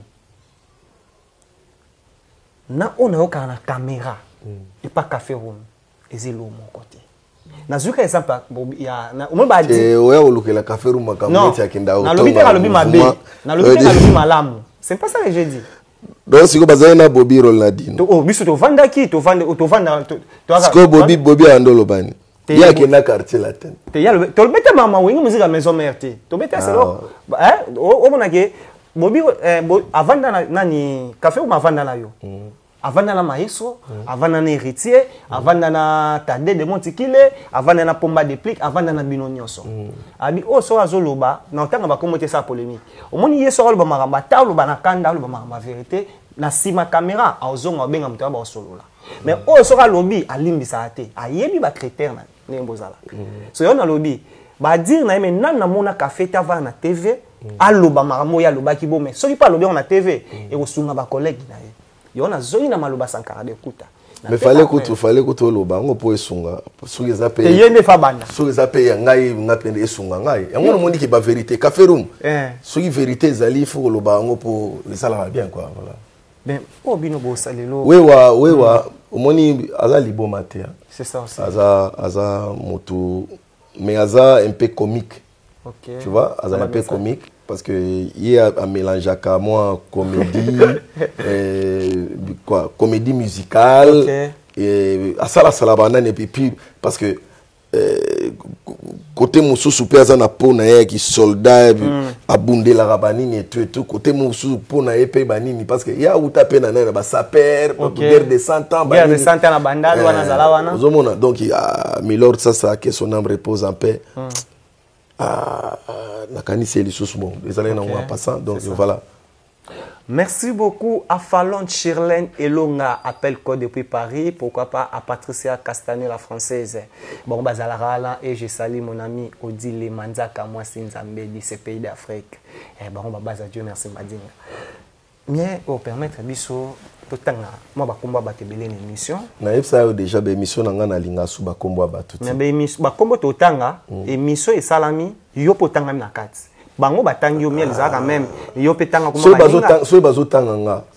na on a na caméra et pas café room ezelo mon côté na zuka exemple ya na umo ba di ouais olukela café room makambo ya kinda na lobi te lobi mabe na lobi te lobi malamu c'est pas ça que j'ai dit donc si ko bazana Bobby Ronaldinho to biso to vanda ki to vanda to Bobby andolo bani il y a qui na quartier latin te ya to bete mama wengi musique maison mère te to bete selo o mona ke Bobby avanda nani café ou avanda na yo avanda na maestro avanda na héritier avanda na Tade de Montikile avanda na Pomba de Plique avanda na bino nyonso abi o so azoloba na otanga ba komote sa polémique omoni yeso lo ba maramba ta lo ba na kanda lo ba maramba vérité na sima caméra azonga benga mutaba ba solola mais o so ka lobby alimbisa te ayebi ba critère na nembozala so yo na lobby ba dire na mais nana mona café ta va na TV aloba maramo ya loba ki bo mais soki pa lobby on na TV e ko sunga ba collègue na ye yo na zoni na maloba Sankara de kuta mais fallait que loba ngo po esunga soki za pe yende fa banda soki za pe ngai ngapende esunga ngai yango moni ki ba vérité café room soki vérité ezali faut loba ngo po lesala bien quoi voilà ben o bino bo salelo wewa omoni aza liboma te c'est ça aussi aza moto mais aza un peu comique okay. Tu vois aza un peu comique parce que il a mélangé à moi comédie quoi comédie musicale okay. Et à ça la salabana et puis parce que côté mususu pe aza na pona ye ki soldat abundé la rabanini et tout côté mususu pona ye pe banini parce que ya uta pe na ba saper guerre de 100 ans guerre de 100 ans na bandalo wana zala wana ozomona donc milord ça que son âme repose en paix na kanisi lisusu bon les années na passant donc voilà. Merci beaucoup à Falon Chirlène Elonga, appel code depuis Paris. Pourquoi pas à Patricia Castagne, la française. Bon, Bazalara, et je salue mon ami Odile Manzaka, moi, Sinzambé, de ces pays d'Afrique. Et bon, Baza Dieu, merci, Madinga. Mais, pour permettre à Bisso, tout le temps, moi, je vais battre une émission. Je déjà une émission dans la ligne sous Bakombo Batut. Mais émission, Bakombo tout le temps, émission et salami, yo potanga na kat. Bango batangi yo miel zaka même yo petanga kuma so bazotanga nga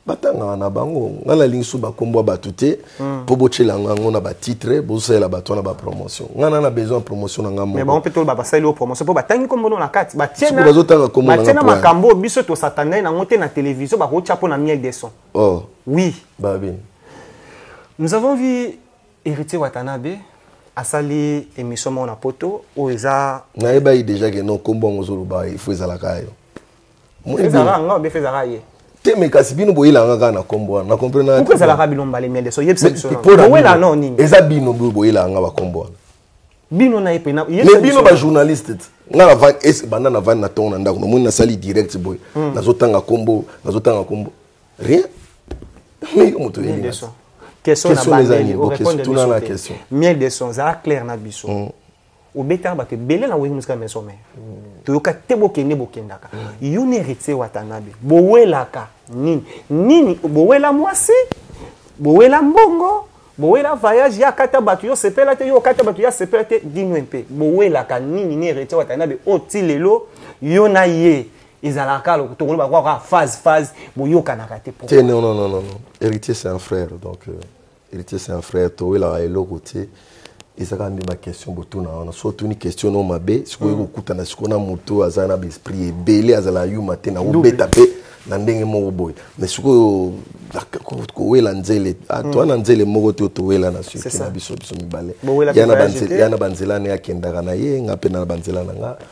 batanga na bango ngana lingsu bakombo batute po bochela ngana ba titre bosela batona ba promotion ngana na besoin promotion ngana mais bon peut-être ba basali o promotion po batangi kombo na kati batiena bazotanga kombo na batiena makambo biso to satana na ngote na télévision ba rocha po na miel des sons. Oh oui babin. Nous avons vu Héritier Watanabe asali émission mon poto oza na eba déjà que non kombo ngozolo ba il faut ezala kayo ezala nga be fezala ye teme kasi bino boyela nga na kombo na comprendre pourquoi ezala ka bilomba le miel de so yebisa biso wela non nini eza bino boyela nga ba kombo bino na yepe na mais bino ba journaliste nga na van es banda na van na ton na ndako no moni na sali direct boy nazotanga kombo rien mais moto yeli question na bandeli o répondre la question miel de son za clair na biso o beta ba te belé na weyi musika meso me to yoka te bokende bokendaka yone Héritier Watanabe bowelaka nini bowela mwasi bowela mbongo bowela voyage ya kata batu yo sepela te yo kata batu ya sepela te dino mpe bowelaka nini Héritier Watanabe otilelo yona ye ezalaka lo to ba kwa phase boyoka na kate pour non Héritier c'est un frère donc Héritier c'est un frère to wela elo côté et ça quand ma question botuna on surtout une question no mabe siko yokuta na siko na moto azana esprit belé azala yu matin na obeta pe na ndenge moko boy mais siko ko wela nzele to na nzele moko to wela na siko na biso mibale yana banzela ne akendaka na ye ngape na banzela na nga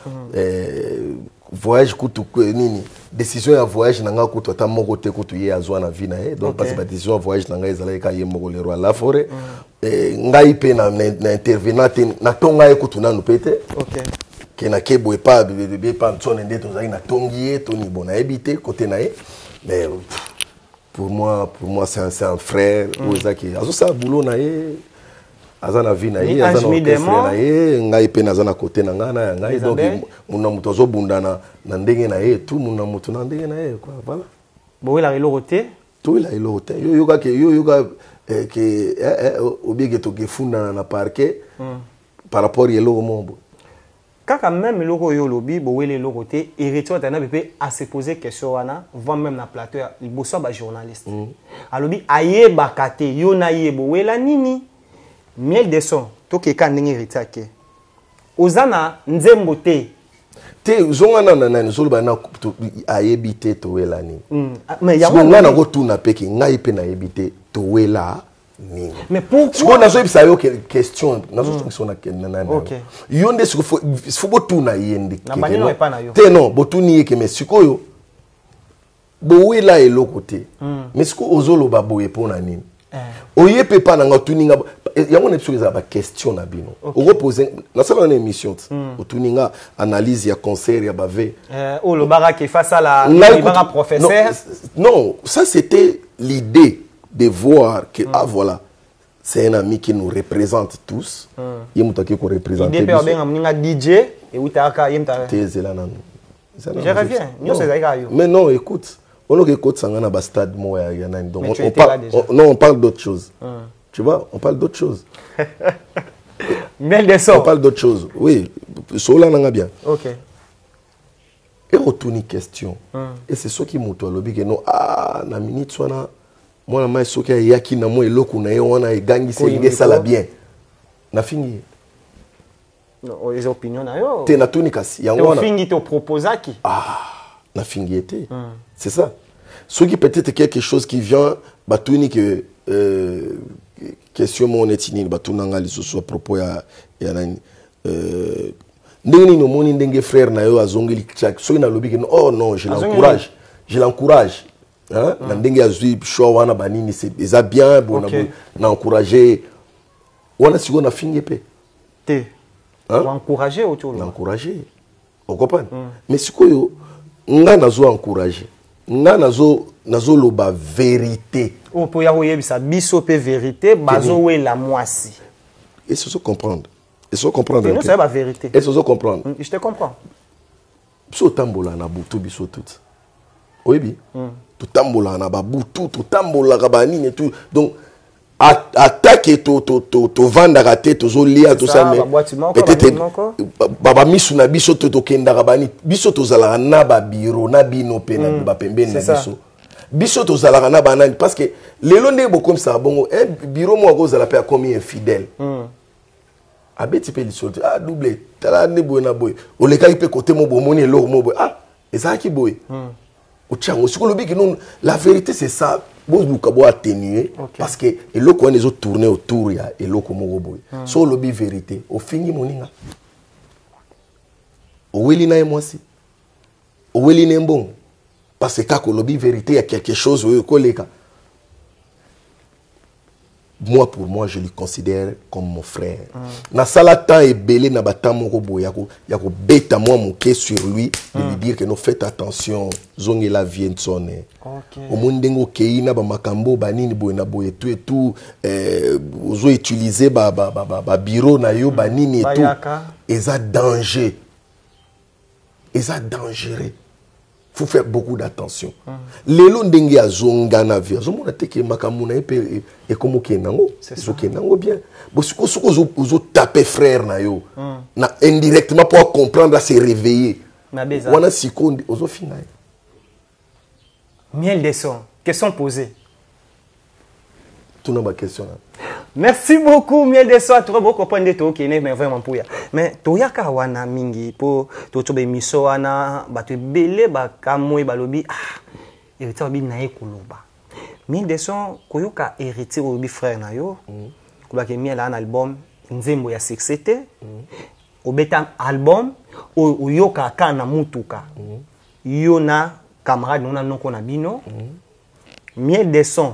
voyage kutu nini décision ya voyage nanga kutu ata moko te kutu ye azwa na vie na ye donc parce que décision ya voyage nanga ezala ka ye moko le roi la forêt ngai pe na intervenant na tonga ye kutu nanu pete ke na kebo pas tsone ndeto zai na tongi ye toni bona ebité côté na ye mais pour moi c'est un frère ozaki azo sa boulot na ye azana vie na ye azana na ye ngai pe nazana côté na nga na ngai donc muna muto zo bundana na ndenge na ye tout muna muto na ndenge na ye quoi voilà bowela elote to ila elote yo yoga ke obiege to gefunda na parquet par rapport yelo mombo kaka même loko yo lobi bowela elote Héritier Watanabe pe a se poser question wana va même na plateau liboso ba journaliste alobi ayeba kate yo na ye bowela nini miel de son toke ka ndenge Héritier ke ozana nzembo te zonga na nzolo ba na ayebite to wela ni mais ya ngana na go tuna peke ngai pe na yebite to wela ni mais pourquoi siko na zo bisa yo question na zo tuna sona ke na yo nde siko fo bo tuna yende na banino epa na yo te non bo tuni yeke mais siko yo bo wela eloko te mais siko ozolo ba boye pona nini oye pe pa na ngatuninga yango ne psuza ba question na bino o reposer na sala na émission otuninga analyse ya concert ya bave o le baraka face à la baraka professeur non ça c'était l'idée de voir que voilà c'est un ami qui nous représente tous yemuta qui ko représenter idée pe benga mninga DJ et utaka yemta tezela nanu je reviens nyo c'est ça yo mais non écoute on a écouté ça dans un stade moya ya nani donc on parle d'autre chose tu vois on parle d'autre chose miel de son on parle d'autre chose oui cela nanga bien OK et retourner question et c'est ce qui moto lobi que non na minute sona moi na mai soki yaki na mo eloko na ye wana egangi se sala bien na fingi non les opinions na yo te na tuni kasi yango wana fingi te proposaki na fingi été c'est ça ce qui peut-être quelque chose qui vient batuni que question mon etini batunanga lisusu à propos ya nani ndenge no moni ndenge frère na yo azongeli chak so ina lobi que oh non je l'encourage hein na ndenge azui show wana banini c'est déjà bien bon na encourager wana siko na fingi pe te hein encourager autour l'encourager on comprend mais siko yo nga nazo encourager nga nazo loba vérité o po ya oyebisa biso pe vérité bazo we la mwasi et se comprendre non c'est la vérité et se comprendre je te comprends biso tambola na butu biso tout oyebi to tambola na ba butu to tambola ka ba nini tout donc attaque to vanda raté to zo lia to ça mais peut-être baba misu na biso to kenda ka bani biso to zala na ba biro na bino pe na ba pembeni na biso biso tozalaka na banani parce que lelo nde bo comme ça bongo un bureau mo ko zala pe a commis infidèle abeti pe lisoti ah double tala ne boy na boy o le kai pe côté mo bo moni lo mo boy ah ezaki boy o tchango sikolo biki non la vérité c'est ça bo buka bo atténuer parce que eloko wana ezo tourner autour ya eloko mo boy so lobi vérité o fingi moninga o weli na emoisi o weli ne mbongo parce que quand on dit vérité, il y a quelque chose où moi, pour moi, je le considère comme mon frère. Na salata et belé na batamo robo yako beta moi mon pied sur lui de lui dire que nous faites attention zonge la vient sonner. Au monde dengo keina ba makambo banini boy na boy tout et tout ozo utiliser ba bureau na yo banini et tout. Et ça danger. Et ça dangereux. Faut faire beaucoup d'attention. Lelo ndenge azonga na vie. Azomona teke makamuna epe e komo kenango. So kenango bien. Bo siko ozo taper frère na yo. Na indirectement pour comprendre à se réveiller. Wana siko ozo fina. Miel des sons. Question posée. Tout na ba question là. Merci beaucoup, miel de soie. Tu vas beaucoup comprendre tout qui n'est mais vraiment pour ya. Mais tu y a kawana mingi pour tu tu be miso wana ba tu belé ba kamoi ba lobi ah héritier obi na ekoloba. Miel de son koyoka héritier obi frère na yo. Kuba ke miel an album nzembo ya succès obeta album o yoka kana mutuka. Yo na camarade nona noko na bino. Miel de son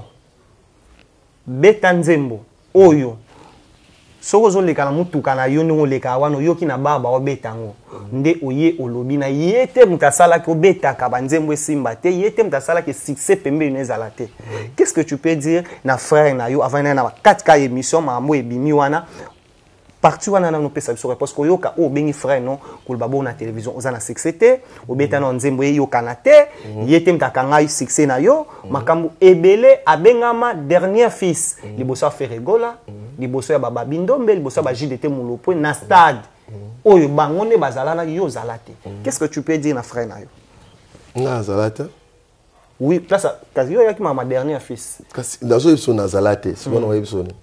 beta nzembo oyo soko zo leka na mutuka na yo ndongo leka wano yoki na baba obetango nde oye olobi na yete mutasala ko beta ka banzembo esimba te yete mutasala ke succès pembe nezala te. Qu'est-ce que tu peux dire na frère na yo avant na 4K émission mambo ebimi wana parti wana na no pesa biso réponse ko yoka o bengi frère non ko babo na télévision ozana succès te obeta na nzembo yoka na te yete mtakanga succès na yo makambo ebele abengama dernier fils liboso Ferregola liboso ya baba Bindombe liboso ba JDT Mulopwe na stade oyo bangonde bazala na yo zalate. Qu'est-ce que tu peux dire na frère na yo na zalate? Oui place kasi yo yaki mama dernier fils kasi ndazo ebiso na zalate sibona ebiso ni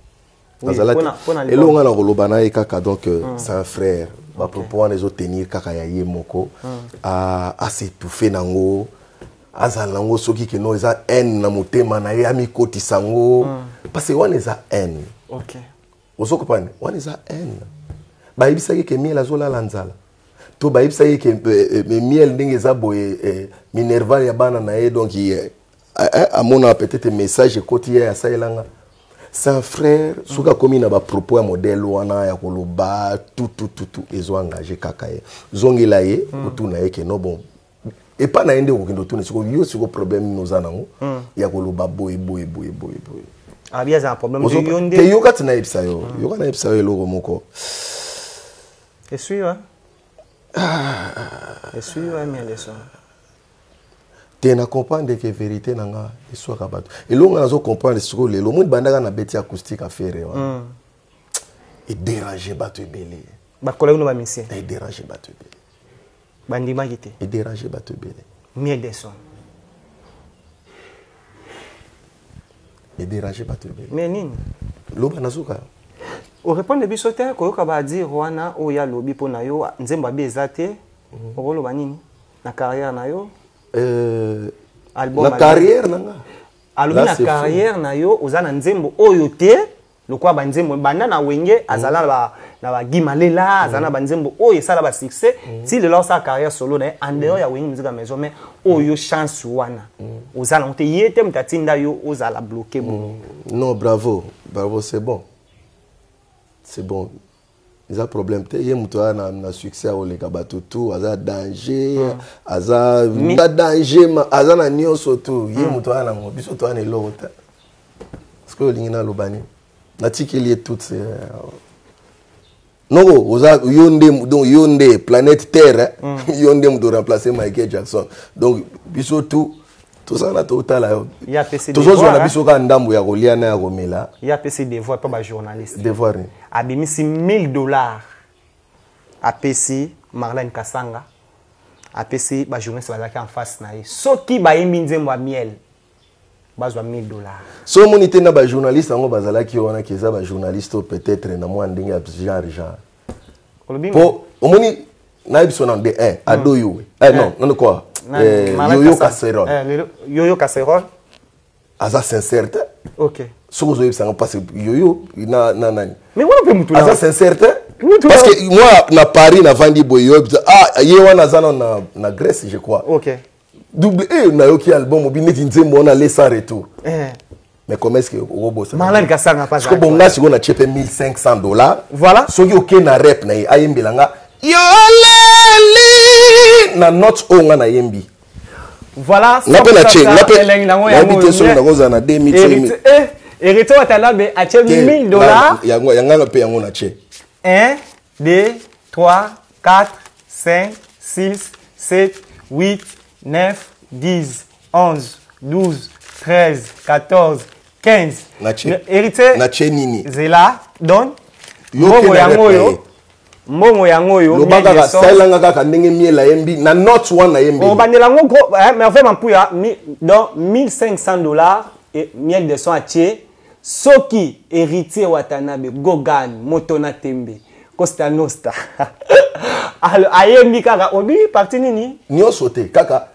et là on a rolobana et kaka donc c'est un frère va proposer les autres tenir kaka ya yemoko à s'étouffer nango azalango soki ke no eza haine na motema na ye ami koti sango parce que wana eza haine. OK osoko pane wana eza haine ba ibisa ke miel azola lanzala to ba ibisa ke miel ndenge eza boye minerva ya bana na ye donc a mona peut-être message koti ya sailanga. C'est un frère, souka komi na ba propos ya modèle wana ya koloba tout ezo engagé kakaye. Zongela ye otu na ye ke no bon. Et pas na ende ko kindo tuni siko yo siko problème nous anango ya koloba boy. Ah bien c'est un problème de yonde. Te yo kat na ipsa yo. Yo kana ipsa yo logo moko. Je suis hein. Je suis mais les sons. Tu na comprendre que vérité nanga histoire ka bato et longa nazo comprendre siko lelo monde bandaka na beti acoustique à faire et déranger bato ebele ba kola no ba mission et déranger bato ebele bandima kité et déranger bato ebele mieux des sons et déranger bato ebele mais nini loba nazuka o répondre bisote ko yoka ba dire wana o ya lobi pona yo nzemba bezate o loba nini na carrière na yo album la carrière nanga alobi na carrière na yo ozana nzembo oyo te lokwa ba nzembo banda na wenge azala na ba gimalela azana ba nzembo oyo sala ba succès si le lancer carrière solo na en dehors ya wenge musique maison mais oyo chance wana ozana on te yete mtatinda yo ozala bloqué bon non bravo c'est bon ils ont problème te ye muto na succès au le kabato tout aza danger aza danger aza na nyonso tout ye muto na mo biso to na lota parce que lingina lobani na tikeli tout c'est non oza yonde planète terre yonde muto remplacer Michael Jackson donc biso tout ça na total yo ya PC tout ça na biso ka ndambo ya kolia na ya komela ya PC devoir pas ba journaliste devoir abimisi $1000 a PC Marlène Kasanga a PC ba journaliste bazaki en face na ye soki ba yembi nzembo ya miel base $1000. So monité na ba journaliste ngo bazala ki wana ki za ba journaliste peut-être na moi ndenge ya genre. Po omoni na biso na de 1 ado yo. Non quoi. Yoyo casserole. Yoyo casserole. Aza sincère. OK. So vous avez parce que yoyo na nani. Mais on peut mutu. Aza sincère. Parce que moi na Paris na vandi boyo ye wana zana na Grèce je crois. OK. Double na yoki album obi neti nzembo on aller sans retour. Mais comment est-ce que robo ça? Malade kasanga pas. Parce que bon là si on a chepé $1500. Voilà. Soki OK na rap na ayembelanga yo leli na not onga na yembi. Voilà. Na pe na che, na pe na bité so na goza na 2000. Hérité Watanabe a che $1000. Yanga pe yango na che. 1 2 3 4 5 6 7 8 9 10 11 12 13 14 15. Hérité na che nini? Zela don Mbongo yango yo. Mbongo yango yo. Lobaka ka salanga kaka ndenge miela yembi na not one na yembi. On bandela ngo mais vraiment puya donc $1500 et miel de son atie soki héritier Watanabe Gogan Motona Tembe Costa Nostra. Alors ayembi kaka obi parti nini? Nyo sauté kaka.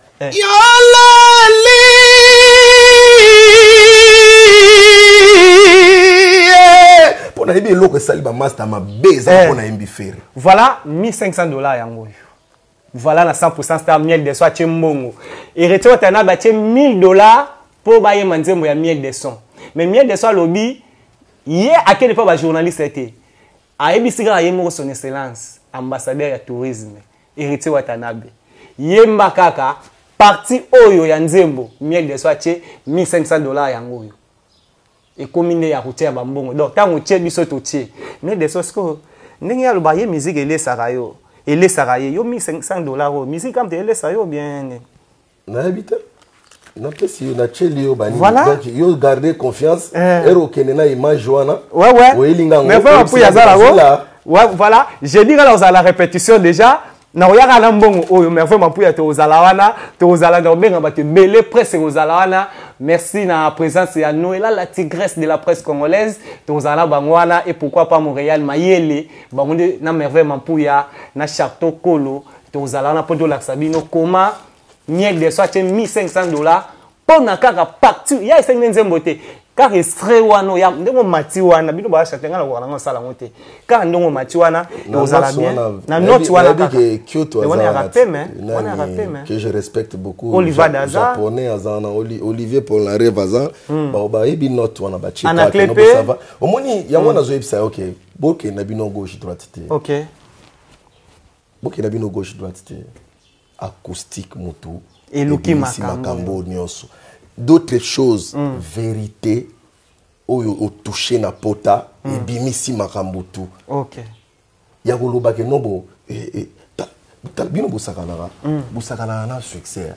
Pona ebi loko saliba master ma beza pona yembi faire. Voilà $1500 yango. Voilà na 100% star miel de son mbongo. Héritier Watanabe atie $1000 pour baye manzembo ya miel de son. Mais miel de son lobby hier à quel pas ba journaliste était. Aebisika yemo son excellence ambassadeur ya tourisme Héritier Watanabe. Yemba kaka parti oyo ya nzembo miel de son atie $1500 yango yo. Et commune ya routière bambongo. Donc tant on tie biso to tie. Miel de son sko ndenge ya loba ye musique ele sarayo. Ele saraye yo $1500 musique comme ele sarayo bien. Na habite. Non que si on a chelé yo bani. Donc yo garder confiance et reconnaître image joana. Ouais. Mais vraiment pour yazala ouais voilà, j'ai dit là à la répétition déjà. Na oyaka na mbongo oyo mais vraiment pour ya to ozala wana, to ozala na benga ba te belé presse ozala wana. Merci na présence ya Noëlla la tigresse de la presse congolaise, to ozala bangwana et pourquoi pas Montréal Mayele, bangonde na merveillement pour ya na Charto Kolo, to ozala na poto la Sabino comment miel de soit $1500 pour na kaka partout ya esengene nzembote car extrait wana ya ndongo mati wana bino ba chatenga na wana sala ngote car ndongo mati wana ozala bien na note wana que Kyoto que je respecte beaucoup Olivier Daza japonais azana Olivier Polnareff azana ba ebi note wana ba chika no sava omoni yango na zo ebisa OK boke na bino gauche droite te OK boke na bino gauche droite te acoustique moto et Luki Makambo nyoso d'autres choses vérité au toucher na pota et bimisi makambo tout OK ya koloba ke nobo bino busakana na succès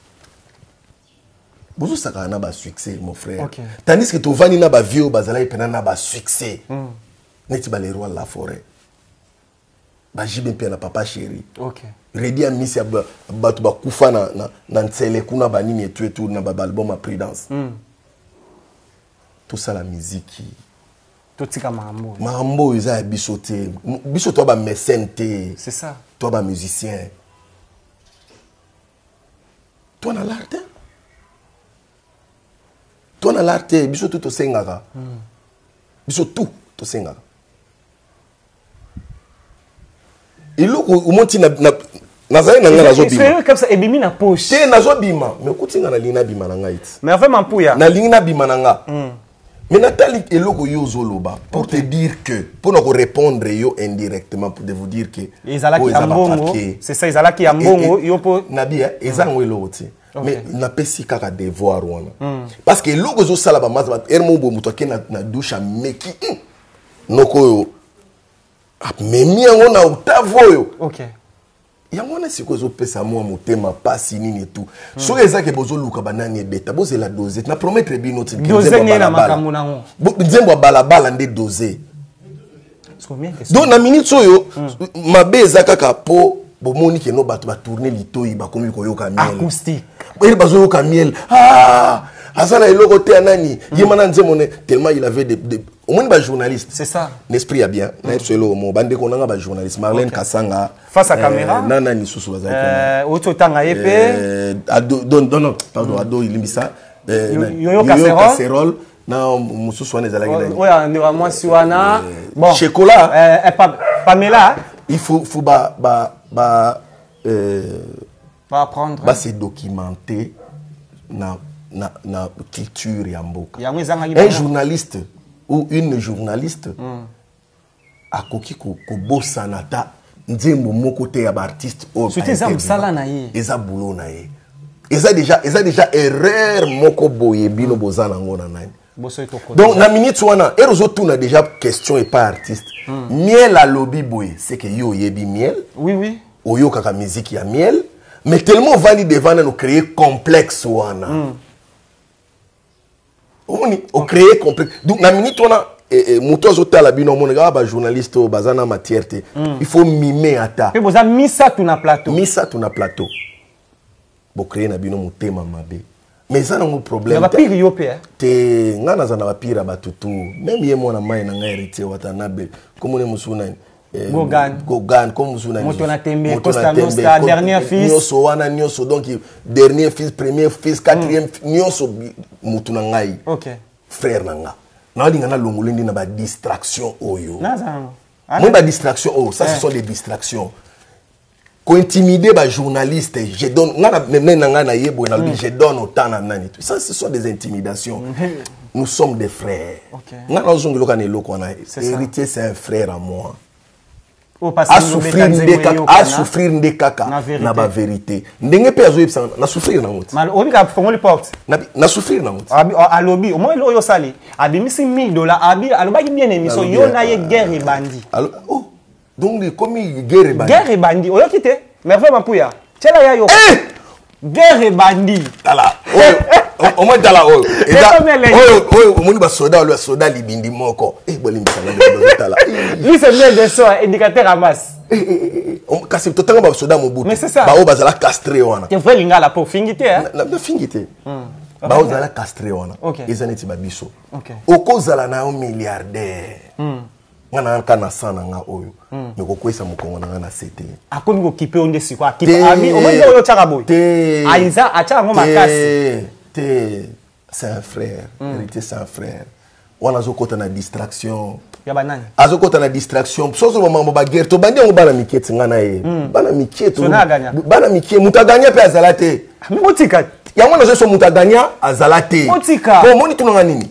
bozo sakana na ba succès mon frère tandis que tovani na ba vieux bazala ipena na ba succès neti ba les rois la forêt ba jibe pe na papa chéri OK Redi a misi batu ba kufa na ntsele kuna ba nini et tout na ba album à Prudence. Tout ça la musique. Tout tika mambo. Mambo isa bisoté. Biso toi ba mécène té. C'est ça. Toi ba musicien. Toi na l'art. Toi na l'art biso tout to sengaka. Biso tout to sengaka. Et là au monti na nazali na ngala zo bima. C'est comme ça ebimi na poche. Té nazo bima, mais kutinga na lina bima na ngai. Mais vraiment pouya. Na lina bima na nga. Mais natali eloko yo zoloba pour te dire que pour nous répondre yo indirectement pour de vous dire que ezalaki ya mbongo. C'est ça ezalaki ya mbongo yo po nabia ezango eloko ti. Mais na pesi kaka devoir wana. Parce que eloko zo sala ba maza ermo bo muto ke na douche meki. Noko yo memi yango na octave oyo. OK. Yango na siko zo pesa moi motema pasi nini et tout. So ezake bozo luka banani beta boze la dose. Na promettre bino ti dose ni na makambo na ngo. Nzembo balabala nde dose. Donc na minute oyo mabe ezaka ka po bomoni ke no bato ba tourner litoyi ba komi ko yoka miel. Acoustique. Ba bazo yoka miel. Azana eloko te anani. Yemana nzemone tellement il avait des au moins des journalistes. C'est ça. L'esprit a bien. Naipselo mo bande konanga ba journaliste Marlène Kasanga face à caméra. Nana ni susu bazaki. Ototanga epé. Non, pardon, ado ilimbisa. Yo casserole. Na mususu wana ezalaki nani. Ouais, ndira moi siwana. Bon. Chocolat. Pamela. Il faut apprendre. Bah se documenter na culture ya mboka. Un journaliste ou une journaliste a koki ko bosanata nzembo moko te ya ba artiste o. C'était ça musala na ye. Eza boulot na ye. Eza déjà erreur moko boye bino bozana ngona nani. Donc na minute wana erozo tuna déjà question et pas artiste. Miel à lobby boye, c'est que yo yebi miel. Oui. Oyo kaka musique ya miel, mais tellement vali devant nous créer complexe wana. On créer complexe. Donc na minute wana muto zotala bino monega ba journaliste bazana matière te. Il faut mimer ata. Pe boza misa tuna plateau. Misa tuna plateau. Bo créer na bino mutema mabe. Mais ça n'a pas de problème. Na pire yo pe. Te ngana za na pire batutu. Même ye mona mai na nga hérité watanabe. Comme on musuna Gogan comme musuna. Motona Tembe, Costa Nostra, dernier fils. Nyoso wana nyoso donc dernier fils, premier fils, quatrième nyoso mutuna ngai. OK. Frère nanga. Na linga na longolendi na ba distraction oyo. Naza. Moi ba distraction oh, ça ce sont des distractions. Pour intimider les journalistes, je donne, je donne autant à nani. Ça, ce sont des intimidations. Nous sommes des frères. Héritier, c'est un frère à moi. À souffrir de caca, na ba vérité. Ndenge pe azo yebisa na souffrir na mot. Mal obi ka fongoli porte. Na souffrir na mot. A lobby, au moins yo sali. A bimisi $1000, abi alobaki bien émission yo na ye guerre et bandit. Oh. Donc comme guerre et bandit. Guerre et bandit. Oyo kite. Merveille Mapuya. Tchela ya yo. Guerre et bandit. Tala. Au moins tala oyo. Oyo moni ba soda libindi moko. Bolimbi tala. Lui c'est bien de ça indicateur à masse. Kasi totanga ba soda mobutu. Mais c'est ça. Ba o bazala castré wana. Tu vrai linga la po fingité hein. Na fingité. Ba o zala castré wana. Ezaneti ba biso. Okozala na un milliardaire. Ngana kana sana nga oyo meko kwesa mukongo na ngana sete akomi ko kipe onde sikwa kipe ami o mwenye oyo chaka boy aiza acha ngo makasi c'est un frère héritier c'est un frère wana zokota na distraction ya banani azokota na distraction sozo mama ba guerre to bandi ngo bana miketi ngana ye bana miketi bana miketi mutaganya pe azalate motika yango nazo so mutaganya azalate motika ko moni tunanga nini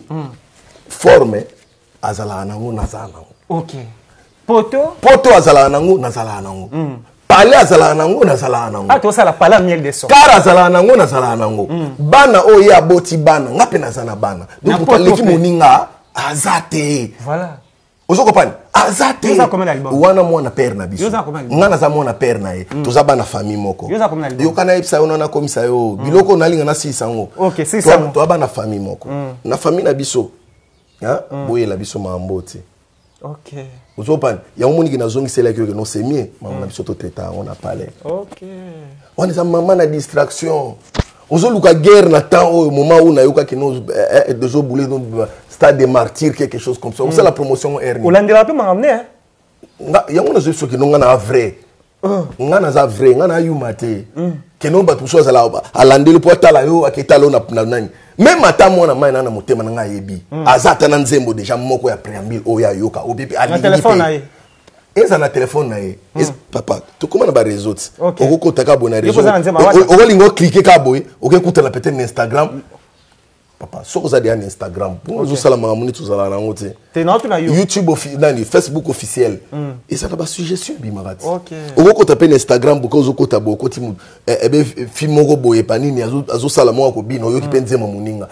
forme azala nango nazala. OK. Poto azala nango nazala nango. Pale azala nango nazala nango. Ah to sala pala miel de son. Car azala nango nazala nango. Bana oye aboti bana ngape nazana bana. Donc paleki moninga azate. Voilà. Ozo kopani azate. Yoza combien d'albums? Wana mwana père na biso. Yoza combien? Ngana za mwana père na ye. Toza bana famille moko. Yoza combien d'albums? Yo kana epsa yo na komisa yo. Biloko na linga na 600. OK, 600. To bana famille moko. Na famille na biso. Hein? Boye la biso mambote. OK. Vous comprenez? Il y a un monde qui n'a jamais essayé que non c'est mieux. Maman a surtout traité, on a parlé. OK. On est à maman na distraction. On se loue à guerre na temps au moment où on a eu que nous deux autres boulets dans stade des martyrs quelque chose comme ça. On sait la promotion R. On l'a dit un peu m'amener hein. Il y a un autre qui nous a vrai. Ngana za vrai, ngana yu mate. Que non ba tout chose à l'andé le poids tala yo aketalo na nani. Même ata mona mai na motema nga yebi. Azata na nzembo déjà moko ya préambule oya yoka obibi ali. Na téléphone na ye. Eza na téléphone na ye. Papa, tu comment na ba réseau. Oko taka bona réseau. Oko lingo cliquer ka boy, oko kuta la peut-être Instagram. Papa, so oza dia Instagram. Pour zo sala mamuni tu zala na ngote. Te na tu na yo. YouTube officiel, Facebook officiel. Et ça ba suggestion bi marati. OK. Oko kota pe Instagram boko zo kota boko ti film moko boye panini azo sala mo ko bino yo ki penze mamuninga.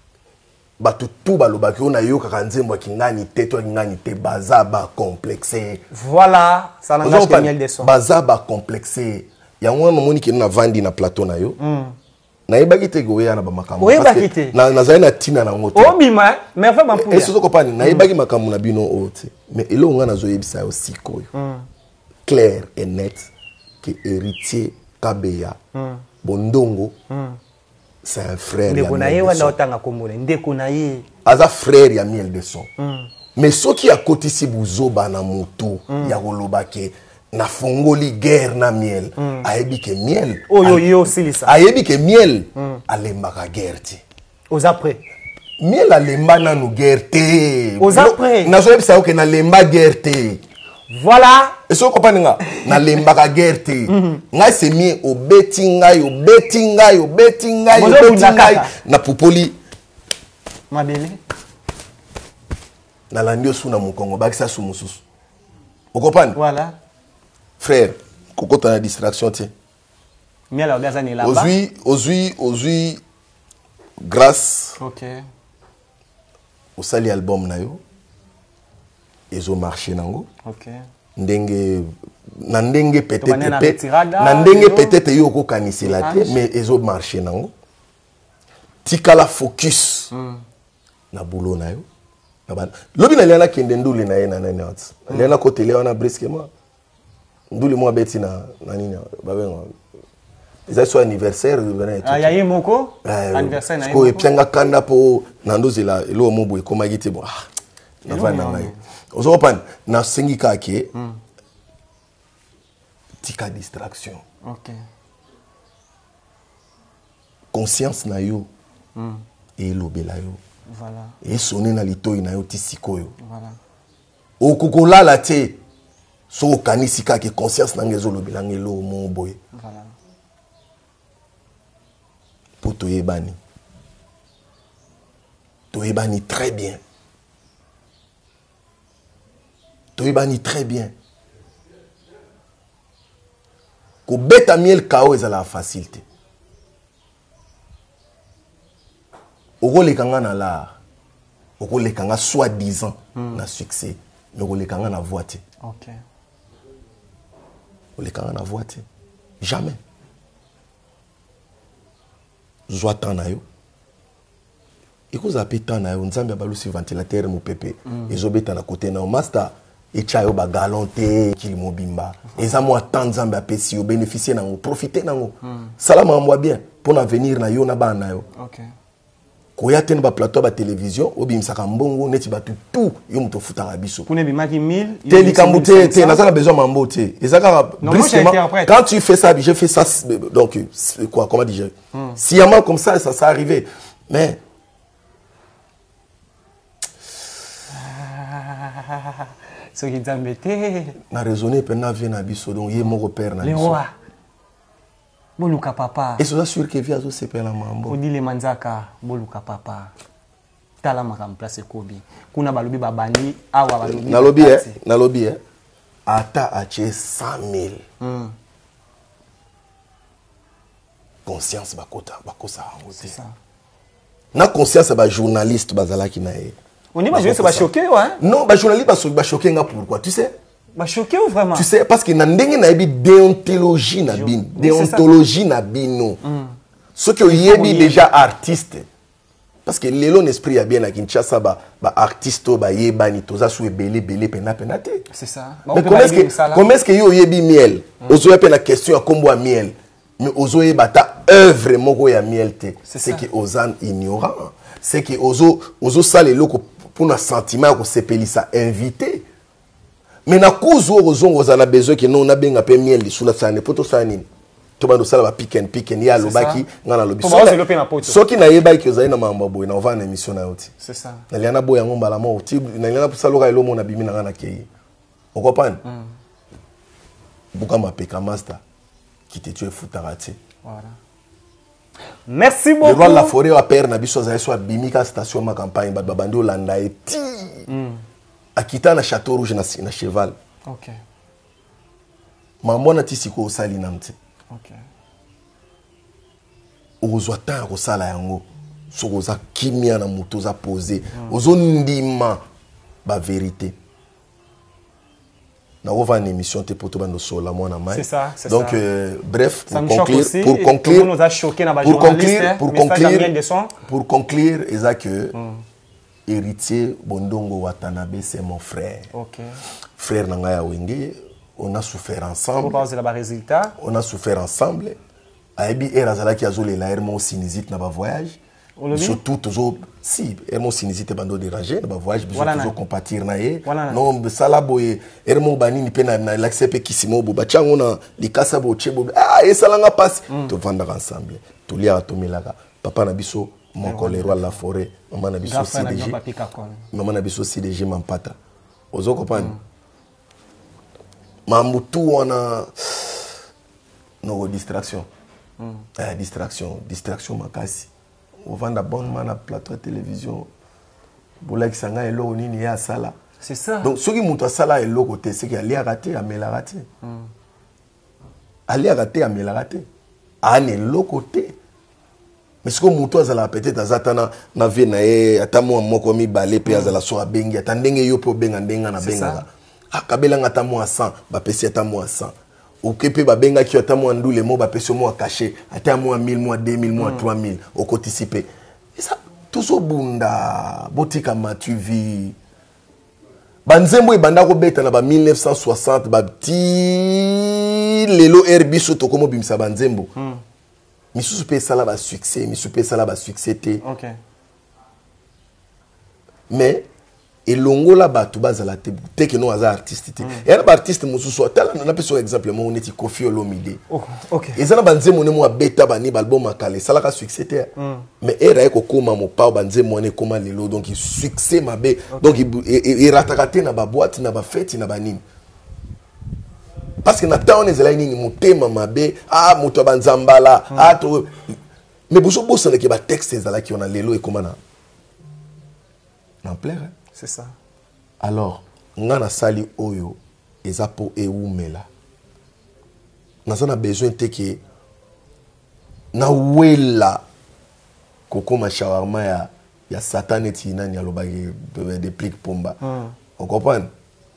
Batu tout balobaki on a yo kaka nzembo kingani te to kingani te baza ba complexé. Voilà, ça langage de miel de son. Baza ba complexé. Ya ngwana moni ki na vandi na plateau na yo. Na yebaki te goya na ba makambo. Na zai na tina na ngoto. O bima, mais fa bampuya. Eso kopani na yebaki makambo na bino ote. Mais elo ngana zo yebisa yo sikoyo. Clair et net que héritier Kabeya Bondongo c'est un frère. Ndeko na ye wana otanga komona ndeko na ye aza frère ya miel de son. Mais ce qui a kotisi buzoba na moto ya koloba ke na fongoli guerre na miel ayebi ke miel oyo yo silisa ayebi ke miel alembaka guerre ti aux après miel alemba nanu guerre te aux après nazoyebisa yo ke nalemba guerre te. Voilà. Et ce qu'on comprend, na lembaka guerre te. Ngai se mie obeti ngai na popoli. Mabele. Na landio suna mukongo bakisa su mususu. Vous comprenez? Voilà. Frère, koko ta distraction te. Miel au gazani là-bas. Ozui grâce. OK. Au sali album na yo. Ezo marché nango. OK. Ndenge peut-être yo ko kanisela te mais ezo marché nango. Tikala focus na boulot na yo. Lobi na liana kende ndule na ye na nani ati. Liana kote le wana brusquement. Ndule mo beti na nini ba benga. Eza so anniversaire ah ya ye moko anniversaire na ye. Ko epianga kanda po na ndozela elo mo boye koma gite bon. Na va na ngai. Ozopan na sengi kake tika distraction. OK. Conscience na yo et lobela yo. Voilà. Et sonner na litoi na yo tisikoyo. Voilà. Okokola la te so kanisi kake conscience na ngezo lobela ngelo mo boye. Voilà. Poto yebani. To yebani très bien. Toyebani très bien. Ko beta miel kao ezala facilité. Oko lekanga na la. Oko lekanga soi-disant na succès. Mais oko lekanga na voite. OK. Oko lekanga na voite. Jamais. Zoatan na yo. Eko zapeta na yo nzambe balusi ventilateur mo pepe. Ezobeta na côté na master. Et chayo ba galante kili mobimba eza mo attendre nzambe apesi yo bénéficier nango profiter nango salama moi bien pour venir na yo na ba na yo. OK. Koya tene ba plateau ba télévision obimisaka mbongo neti ba tout yo muto futanga biso pour ne bimaki 1000 te likamute te nazana besoin mambo te ezaka brusquement quand tu fais ça je fais ça donc quoi comment dire sciemment comme ça ça arrivé mais ce qui t'embêtait na raisonner pendant vie na biso donc yé mon repère na biso le roi boluka papa et c'est sûr que via zo sepela mambo on dit les manzaka boluka papa tala makam place kobi kuna balobi babani awa balobi na lobby ata ache 100,000 conscience bakosa c'est ça na conscience ba journaliste bazalaki na ye. On dit, je vais choquer, ouais. Non, les journalistes sont choqués. Pourquoi? Tu sais? Choqué ou vraiment? Tu sais, parce que dans une déontologie, déontologie, ce que y déjà artiste. Parce que l'élan esprit a bien à Kinshasa, artiste, yebani, toza sou belé, penate. C'est ça. Mais comment est-ce que yo yebi miel? Ozo y a la question à combo miel. Mais ozo y bata œuvre moko ya miel te. C'est que ozan ignorant. C'est que ozo sale loko pour un sentiment que c'est ça invité. Mais na cause ozo a besoin que non na benga pe miel sous la sane poto sane. To bando sala ba pick and ya lobaki ngana lobi. So ki na yeba ki ozali na mamba boy na ova na émission na yoti. C'est ça. Na liana boy yango mbala mo ti na liana pour saloka elomo na bimi na ngana kei. On comprend? Buka mapeka master qui te tue futarati. Voilà. Merci beaucoup. Le roi de la forêt a père na biso za so bimika station ma campagne ba babandi olanda eti. Akita na château rouge na cheval. OK. Mambo na tisiko osali namti. OK. Ozwa ta ko sala yango. Soko za kimia na moto za poser. Ozo ndima ba vérité. Na ova une émission te poto bando sola mona mai. C'est ça, c'est donc, ça. Bref, pour conclure, Eza que héritier Bondongo Watanabe, c'est mon frère. OK. Frère Nangaya Wenge, on a souffert ensemble. On parle de la résultat. On a souffert ensemble. Aebi erazala ki azolela hermo sinusite na ba voyage. Surtout toujours si hermo sinusite bando déranger na ba voyage besoin toujours compatir na ye. Non sala boye hermo banini pe na l'accepter kisimo bo ba chango na likasa bo chebo et salanga passe to vanda ensemble. To lia to milaka. Papa na biso mon colère la forêt, maman na biso CDG. Maman na biso CDG mampata. Ozo comprendre. Mambutu wana no distraction. Distraction makasi. On vend d'abonnement à plateau de télévision. Bola qui sanga elo nini ya sala. C'est ça. Donc ceux qui montent à sala elo côté c'est qu'il y a raté à mela raté. Ali a raté à mela raté. Ane elo côté. Mais ce que monto azala peut-être azatana na vie na e atamo moko mi balé pe azala so abengi atandenge yo po benga ndenga na benga. Akabela ngatamu à 100 ba pesi atamu à 100. Okepe ba benga ki atamu andu le mo ba pesi mo caché atamu à 1000 mois 2000 mois 3000 au cotisipé. Et ça tout bunda botika matu vi banzembo e banda ko beta na ba 1960 ba ti lelo herbiso to komo bimisa banzembo. Misusu pe sala ba succès, misusu pe sala ba succès te. OK. Mais elongo la batu bazala te que non aza artiste te. Et na ba artiste mususu tel na peso exemple mo oneti Koffi Olomide. OK. Ezana banzembo ne mo beta ba ni album makale sala ka succès te. Mais era ko koma mo pa banzembo ne koma lelo donc il succès mabe. Donc il ratakate na ba boîte na ba fête na ba nini. Parce que na taone ezala nini motema mabe moto banzambala to mais boso boso na ke ba texte ezala ki on a lelo e koma na plaire. C'est ça. Alors, ngana sali oyo ezapo eumela. Nazana besoin te que na wela koko ma shawarma ya satan eti nani alobaki de plique pomba. On comprend?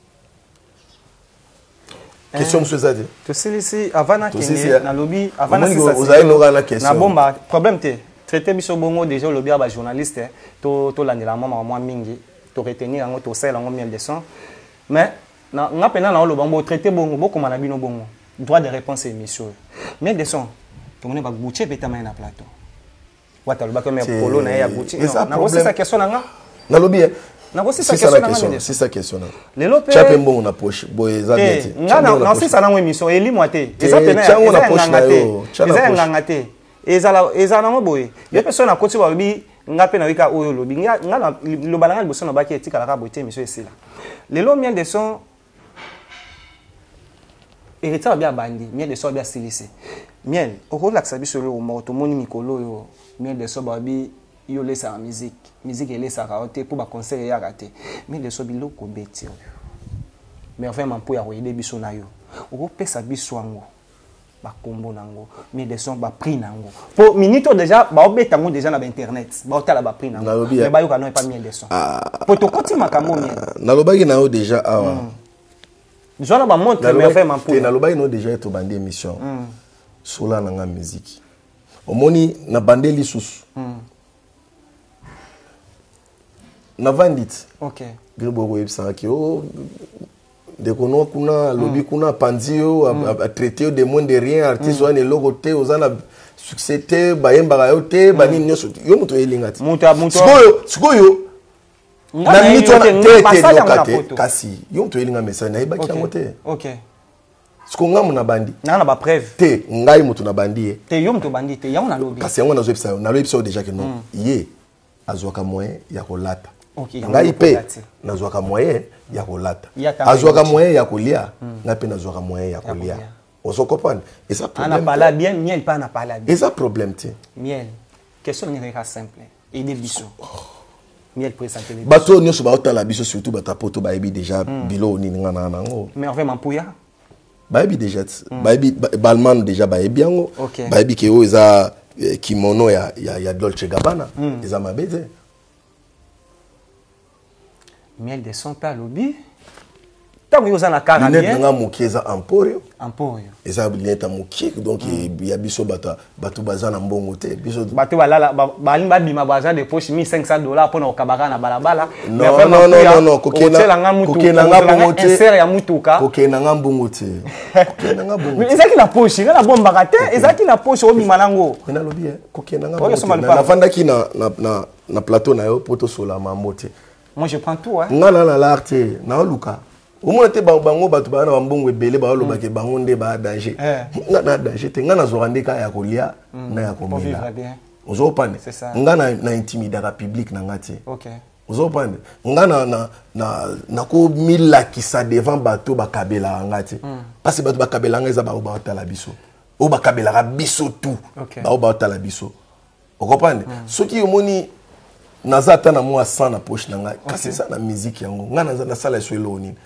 Question monsieur Zadi. To ici avant na kende na lobby avant na ça. Vous avez une question. Na bomba problème te traiter biso bongo déjà lobby ba journaliste to landela mama mingi. Retenir en auto sel en miel de son mais na pena na lo bango traiter bongo boko na bino bongo droit de réponse émission miel de son to mona ba gouche beta na plateau wata lo ba comme polo na ya gouche na vosi sa question nga na lobby na vosi sa question nga c'est ça question na le lope chape mbongo na poche boy za beti nga na si ça na émission eli moite eza pena na poche na yo eza ngate eza na boye yo personne na koti ba lobi nga pe na wika oyo lobi nga lo balanga liboso na baki etika la ka boite monsieur esila lelo miel de son héritier bien bandi miel de son bien stylisé miel oko la sabi sur le moto moni mikolo yo miel de son babi yo laisse en musique et laisse à rater pour ba concert ya raté miel de son biloko beti mais enfin man pour ya royer biso na yo oko pesa biso ngo ba combo nango mais des sons ba prix nango pour minute déjà ba obetango déjà na internet ba otala ba prix nango mais ba yo kana pas miel des sons pour to koti makambo miel na lobaki na o déjà jona ba montre mais vraiment pour na lobaki no déjà to bande émission sola na nga musique omoni na bande lisusu na vandit OK gribo website ki de kono kuna lobby kuna panzio a traité de moins de rien artiste wana logo te ozana succès te bayemba yo te bani nyoso yo muto elingati sikoyo na minute wana te kasi yo muto elinga message na ibaki yango te OK siko ngamu na bandi na ba preuve te ngai muto na bandi te yo muto bandi te yango na lobby kasi yango na zo episode na episode déjà que non ye azwaka moyen ya kolata OK ngai pe nazwaka moyen ya kolata azwaka moyen ya kolia na pe nazwaka moyen ya kolia ozo comprendre et ça problème ana pala bien miel pas na pala bien et ça problème te miel question ni reka simple et des biso miel présenter les bato nyoso ba otala biso surtout batapoto ba ebi déjà bilo ni ngana nango mais vraiment pouya ba ebi déjà ba ebi balman déjà ba ebi yango ba ebi ke o eza kimono ya Dolce Gabbana eza mabeze miel de son pas lobby tango yoza na kara bien bien nga moki eza emporio eza lunette moki donc ya biso bato baza na mbongo te biso bato balala balingi babima baza de poche $1,500 mpona kokabaka na balabala non kokenanga mbongo te insert ya mutuka kokenanga mbongo te ezalaki na poche nga nabombaka te ezalaki na poche omima nango nalobi kokenanga mbongo te navandaki na plateau na yo po tosola mambo te moi je prends tout nga na l'art te naoluka omona te bango bato bana bambongo ebele balobaki bango nde ba danger nga na danger te nga nazwaka nde kaka ya kolia na ya komela ozopande nga na intimidaka public na nga te ozopande nga nakomilakisa devant bato bakabelaka nga te parce bato bakabelaka nga eza bao baotala biso oyo bakabelaka biso tout bao baotala biso okopande soki omoni naza ata na mwa 100 na poche na ngai kasi eza na musique yango nga naza nasala eso eloo nini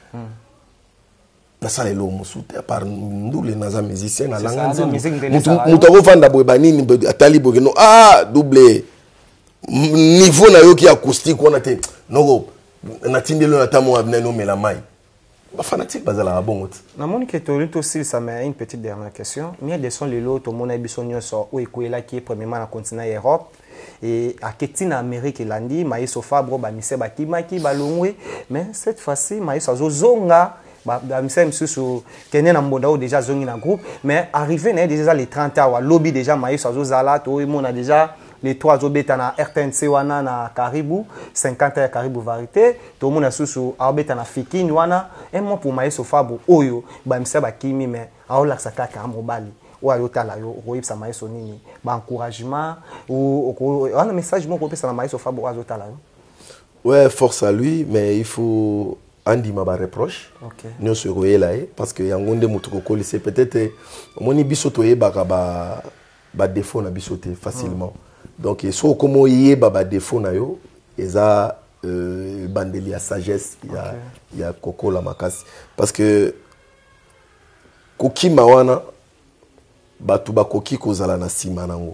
nasala eloo mosu te apart ndule naza musicien nalanga nzemmoto akofanda boye banini atali boye no double niveau na yoki acoustique wana te noko natindeli oyo ata mwa nani omela mai bafanatique bazalaka bongo te namoni ke toli tosilisa mais une petite dernière question mie de son lelo tomona biso nyonso oyo ekweyelaki premièrement na continent ya Europe et à Ketina Amérique elandi Maïso Fabro bamise bakimaki balongwe mais cette fois-ci Maïso azozonga bamise msusu kene na mbonda o déjà zongi na groupe mais arrivé na déjà les 30 ans lobby déjà Maïso azozala to mona déjà les trois obeta na RTNC wana na Caribou 50 ans ya Caribou Varité to mona susu obeta na Fikini wana un mot pour Maïso Fabro oyo bamise bakimi mais aola sakaka mobali ou ayotala yo okoyebisa Maïso nini ba encouragement ou un message moko kopesa na Maïso Fabro azotala yo ouais force à lui mais il faut andima ba reproche nyonso ekoyela parce que yango nde mutu kokolise peut-être omoni biso toyebaka ba défaut na biso te facilement donc so komo yeba ba défaut na yo eza bandeli ya sagesse ya kokola makasi parce que kokima wana batu bakoki kozala na sima nango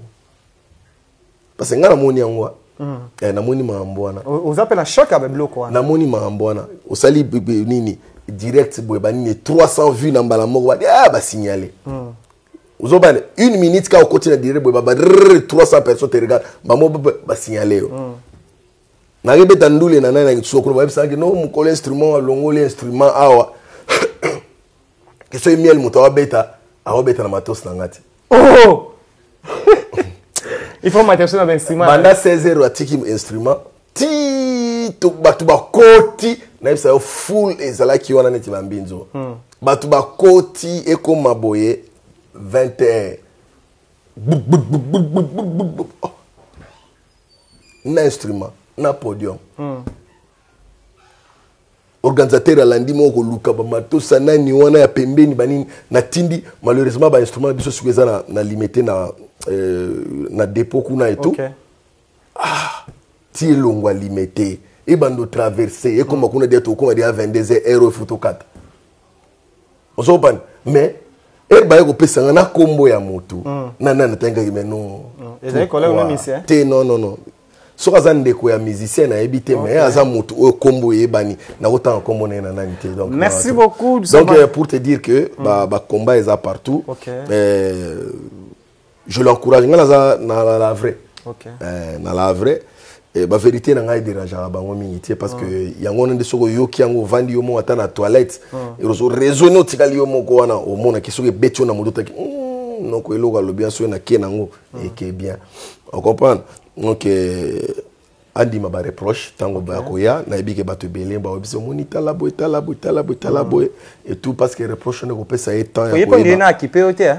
parce que nga namoni yango namoni maambo wana ozapela choc avec bloko wana namoni maambo wana osali nini direct boye banini 300 vues na mbala moko ba signaler ozobane 1 minute ka okoti na direct boye ba 300 personnes te regardent ba signaler yo na rebeta ndule na nana sokolo ba bisa no mukolo instrument longole instrument awa que so miel mutawa beta beta na matos na ngati il faut mettre sur l'instrument banda 16h atiki instrument ti to batu bakoti na bisa yo full ezalaki wana neti bambinzo batu bakoti ekoma boye 20h na instrument na podium organisateur alandi moko luka ba matosa nani wana ya pembeni banini na tindi malheureusement ba instrument biso sukweza na limité na dépôt kuna et tout ti longwa limité e bando traverser e comme kuna dia to kuma dia 22 € photo 4 ozoban mais ba yeko pesa na kombo ya moto na tanga kimeno ezali collègue na musicien te non so kaza ndeko ya musicien na ebité mais aza moto o kombo yebani na autant kombo na nani te donc merci beaucoup donc pour te dire que ba combat est partout je l'encourage nga na la vraie na la vraie ba vérité na ngai dérangeara bango mingi parce que yango nde soko yoki yango vandi yo mo ata na toilette erozo raisonner tikali yo moko wana o mona ki soko betio na moto taki donc eloka lo bien so na ke nango et que bien on comprend donc andima ba reproche tango ba koya na ebike bato belé ba obiso moni talabo et tout parce que reproche ne ko pesa etant ya ko na équipe oté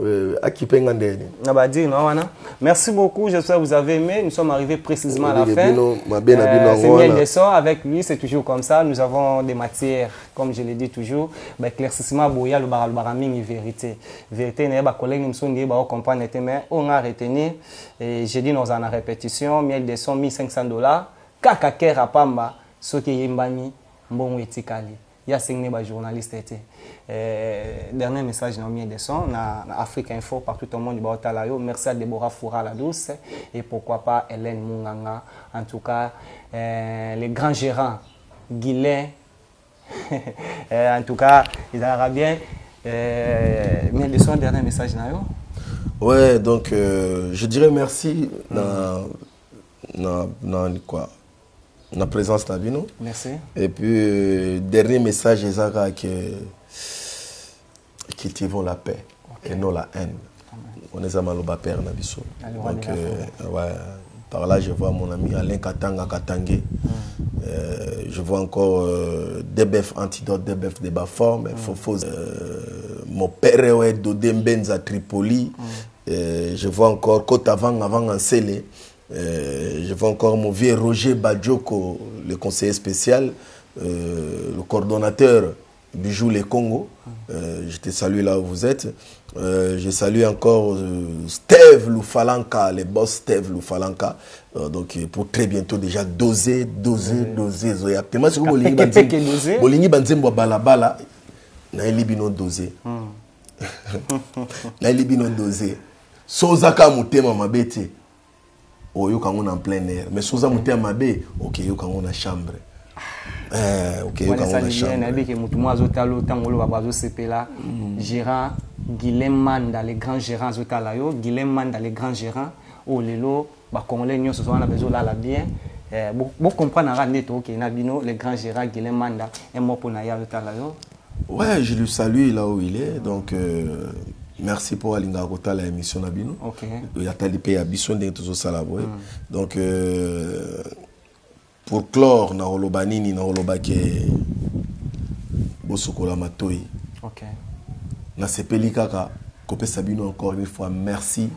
merci beaucoup, j'espère que vous avez aimé. Nous sommes arrivés précisément à la fin. C'est Miel des Sons. Avec lui, c'est toujours comme ça. Nous avons des matières, comme je l'ai dit toujours. Éclaircissement, boya, le baraming et vérité. Vérité, n'est pas collègue, nous sommes dit, comprendre, mais on a retenu. J'ai dit, nous en avons répétition. Miel des Sons, $1,500. Kakaker à Pamba, ce qui est mbani, bon etikali. Il y a 5 journalistes. Dernier message dans Miel des Sons, na Afrique Info, partout au monde, merci à Deborah Foura la douce et pourquoi pas Hélène Munganga. En tout cas, les grands gérants, Guilain, En tout cas, il aura bien. Mais de son dernier message, Nayo. Ouais, donc je dirais merci na présence de Nabino. Merci. Et puis, dernier message, c'est que cultivons la paix et non la haine. On est à Maloba Père Nabiso. Donc, ouais, par là, je vois mon ami Alain Katanga Katangé. Je vois encore DBF Antidote, DBF de Baforme, mon père est Dodé Mbenza Tripoli. Je vois encore Côte avant Ansele. Je vois encore mon vieux Roger Badjoko, le conseiller spécial, le coordonnateur du Jour les Congo. Je te salue là où vous êtes. Je salue encore Steve Lufalanka, le boss Steve Lufalanka. Donc pour très bientôt déjà doser. Tellement si vous bolingi banzembo balabala na elibino doser. Na elibino doser. Sozaka mutema mabete. Oyo kango na plein air. Mais soza mutema mabe, OK, yo kango na chambre. OK, yo kango na chambre. Na bi ke mutu mo azotalo tangolo babazo sepela. Gérard Guilhem Manda, les grands gérants Zotalayo, Guilhem Manda, les grands gérants, oh lelo, bah congolais nous ce soir on a besoin là bien. Vous comprenez que Nabino, les grands gérants Guilhem Manda, un mot pour Naya Zotalayo. Ouais, je le salue là où il est, donc merci pour Alinga Rota la émission Nabino. Ok. Il y a tel pays à Bisson de tout ça là, donc pour clore na holobanini na holobake bosokola matoi. Ok. Na sepeli kaka kopé Sabino encore une fois merci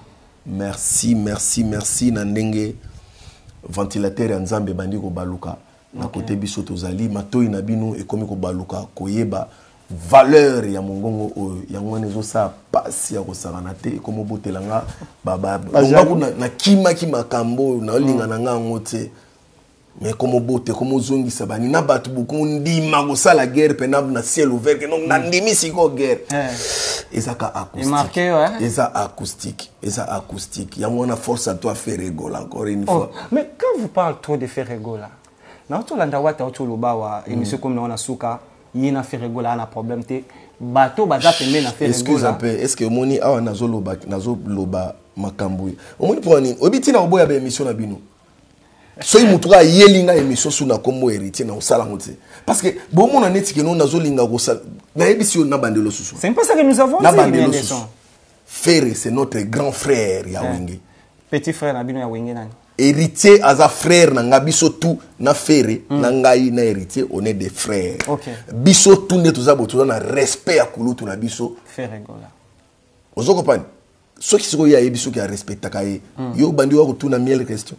na ndenge ventilateur ya Nzambe bandi ko baluka na côté biso tozali matoi na bino ekomi ko baluka koyeba valeur ya mongongo ya ngone zo sa pasi ya ko sarana te komo botelanga baba na kima makambo na linga na ngango te. Mais comme bote, comme zongi sabani, na batu beaucoup ndima ko sala guerre penab na ciel ouvert que non ndimi siko guerre. Ezaka acoustique. Marqué ouais. Eza acoustique. Ya mona force à toi faire rigoler encore une fois. Mais quand vous parlez trop de faire rigoler, na to landa wata to loba wa émission comme na suka, yina faire rigoler na problème te. Bato baza pembe na faire rigoler. Excuse un peu, est-ce que moni awa nazo loba makambu. Omoni pour ani, obiti na oboya ba émission na bino. Soy mutuka yelinga émission suna kombo héritier na osala ngote parce que bon mon aneti que nous nazo linga ko sala na ebisi na bandelo susu. C'est pas ça que nous avons dit. Na bandelo susu. Ferre c'est notre grand frère ya Wenge. Petit frère na bino ya Wenge nani. Héritier aza frère na ngabiso tout na Ferre na ngai na héritier on est des frères. OK. Biso tout ne toza boto na respect ya kulutu na biso. Faire rigola. Ozo comprendre. Ceux qui sont ya ebiso qui a respecté kaye. Yo bandi wa ko tuna miel question.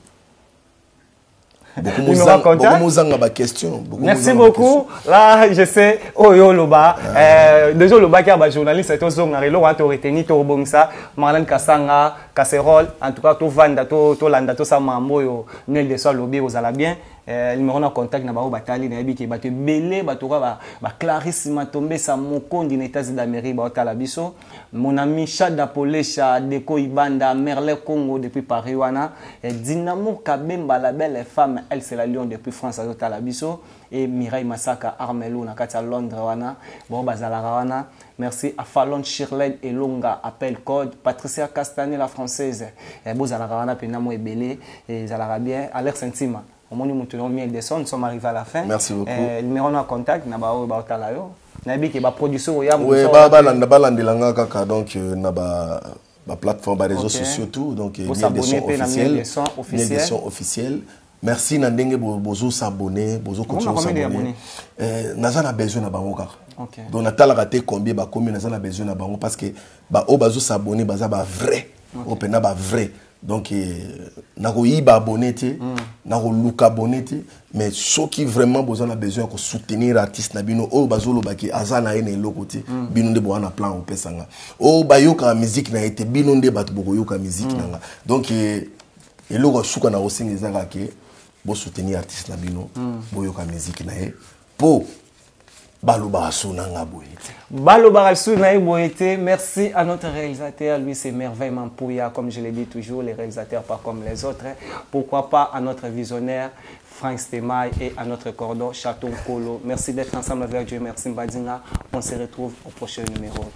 Merci beaucoup. Là, je sais, Oyo Loba, déjà Loba qui est journaliste, c'est aussi un rélo, on retenu tout bon ça, Marlène Kassanga, Casserole, en tout cas tout Vanda, tout Landa, tout ça Mambo, Nel de Sol Lobby, vous allez bien. Numéro en contact na ba batali na bi ki ba te belé ba to ba Clarisse Matombe sa moko di États-Unis d'Amérique ba tala biso mon ami Chada Polesha Deko Ibanda Merle Congo depuis Paris wana Dinamo Kabemba la belle femme elle c'est la lion depuis France à tala biso et Mireille Masaka Armelo na kati Londres wana bo bazala wana. Merci à Fallon Shirley et Longa appel code Patricia Castanet la française et bo zala wana penamo ebelé et zala bien Alex Sentima. Nous sommes arrivés à la fin. Merci beaucoup. Numéro en contact, na ba otalayo. Na bi ke ba production ya oui, ba landelanga kaka donc na ba plateforme ba réseaux sociaux tout donc des sons officiels. Merci na ndenge bozo s'abonner, bozo continuer s'abonner. Naza na besoin na bango kaka. Donc natala raté combien ba combien naza na besoin na bango parce que ba o bazo s'abonner baza ba vrai. Opena ba vrai. Donc, naroyi ba abonné, naroluka abonné, mais ceux qui vraiment besoin de soutenir l'artiste nabino, oh bazolo baki azana ene lokote, binonde bo ana plan opesanga. Oh bayoka musique na été binonde bat boko yoka musique nanga. Donc eloko suka na osinga ezaka ke bo soutenir artiste nabino, bo yoka musique na e po Merci à notre réalisateur, lui c'est merveillement Pouya, comme je l'ai dit toujours, les réalisateurs pas comme les autres. Pourquoi pas à notre visionnaire Frank Stemay et à notre cordon Chaton Kolo. Merci d'être ensemble avec Dieu, merci Mbadinga. On se retrouve au prochain numéro.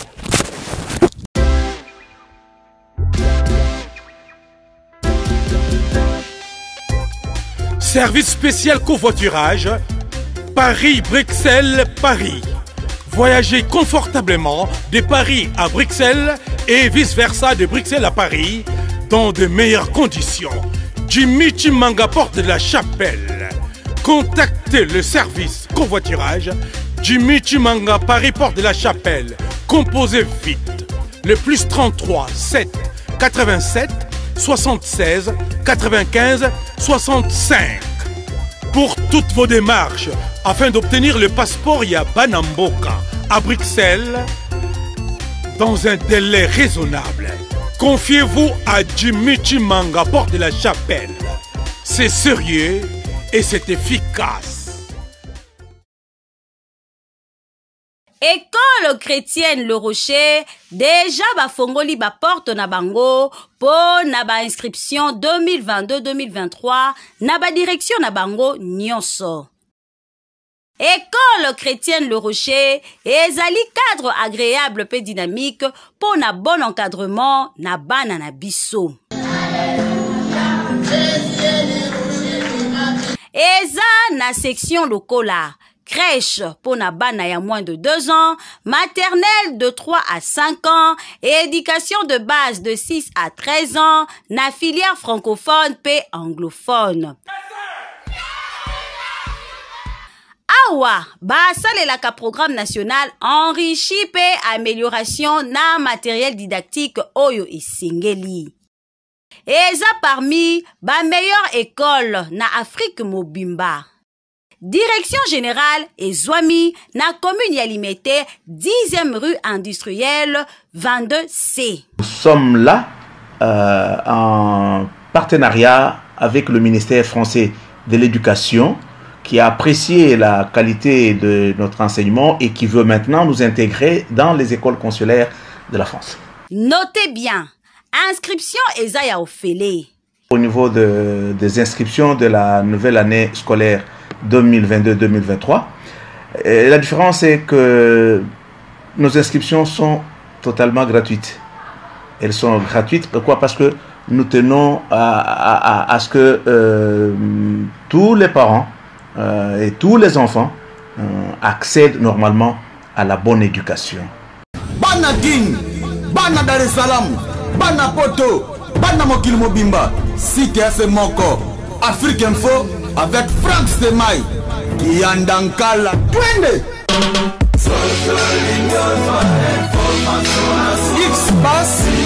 Service spécial covoiturage, Paris-Bruxelles-Paris. Voyagez confortablement de Paris à Bruxelles et vice-versa de Bruxelles à Paris dans de meilleures conditions. Jimmy Chimanga, porte de la Chapelle. Contactez le service covoiturage Jimmy Chimanga, Paris, porte de la Chapelle. Composez vite. Le plus 33 7 87 76 95 65. Pour toutes vos démarches, afin d'obtenir le passeport Yabanamboka à Bruxelles, dans un délai raisonnable, confiez-vous à Jimmy Chimanga, porte de la Chapelle. C'est sérieux et c'est efficace. École chrétienne Le Rocher, déjà bafongoli ba porte na bango po na ba inscription 2022-2023 na ba direction na bango nyonso. École chrétienne Le Rocher ezali cadre agréable pe dynamique po na bon encadrement na bana na biso. Eza na section lokola. Crèche pour na bana ya moins de 2 ans, maternelle de 3 à 5 ans et éducation de base de 6 à 13 ans, na filière francophone pe anglophone. Awa, basalelaka programme national enrichi pe amélioration na matériel didactique oyo isingeli. Eza parmi ba meilleure école na Afrique mobimba. Direction générale Ezwami, na commune Yalimete, 10e rue industrielle 22C. Nous sommes là en partenariat avec le ministère français de l'Éducation qui a apprécié la qualité de notre enseignement et qui veut maintenant nous intégrer dans les écoles consulaires de la France. Notez bien, inscription Ezaya Ofele. Au niveau des inscriptions de la nouvelle année scolaire 2022-2023. La différence est que nos inscriptions sont totalement gratuites. Elles sont gratuites. Pourquoi? Parce que nous tenons à ce que tous les parents et tous les enfants accèdent normalement à la bonne éducation. Bana Guine, Bana Dar es Salaam, Bana Poto, Bana Mokil Mobimba, CTS Moko, Afrique Info, avec Frank Stemay, Yandankala, Twende. X-Pass.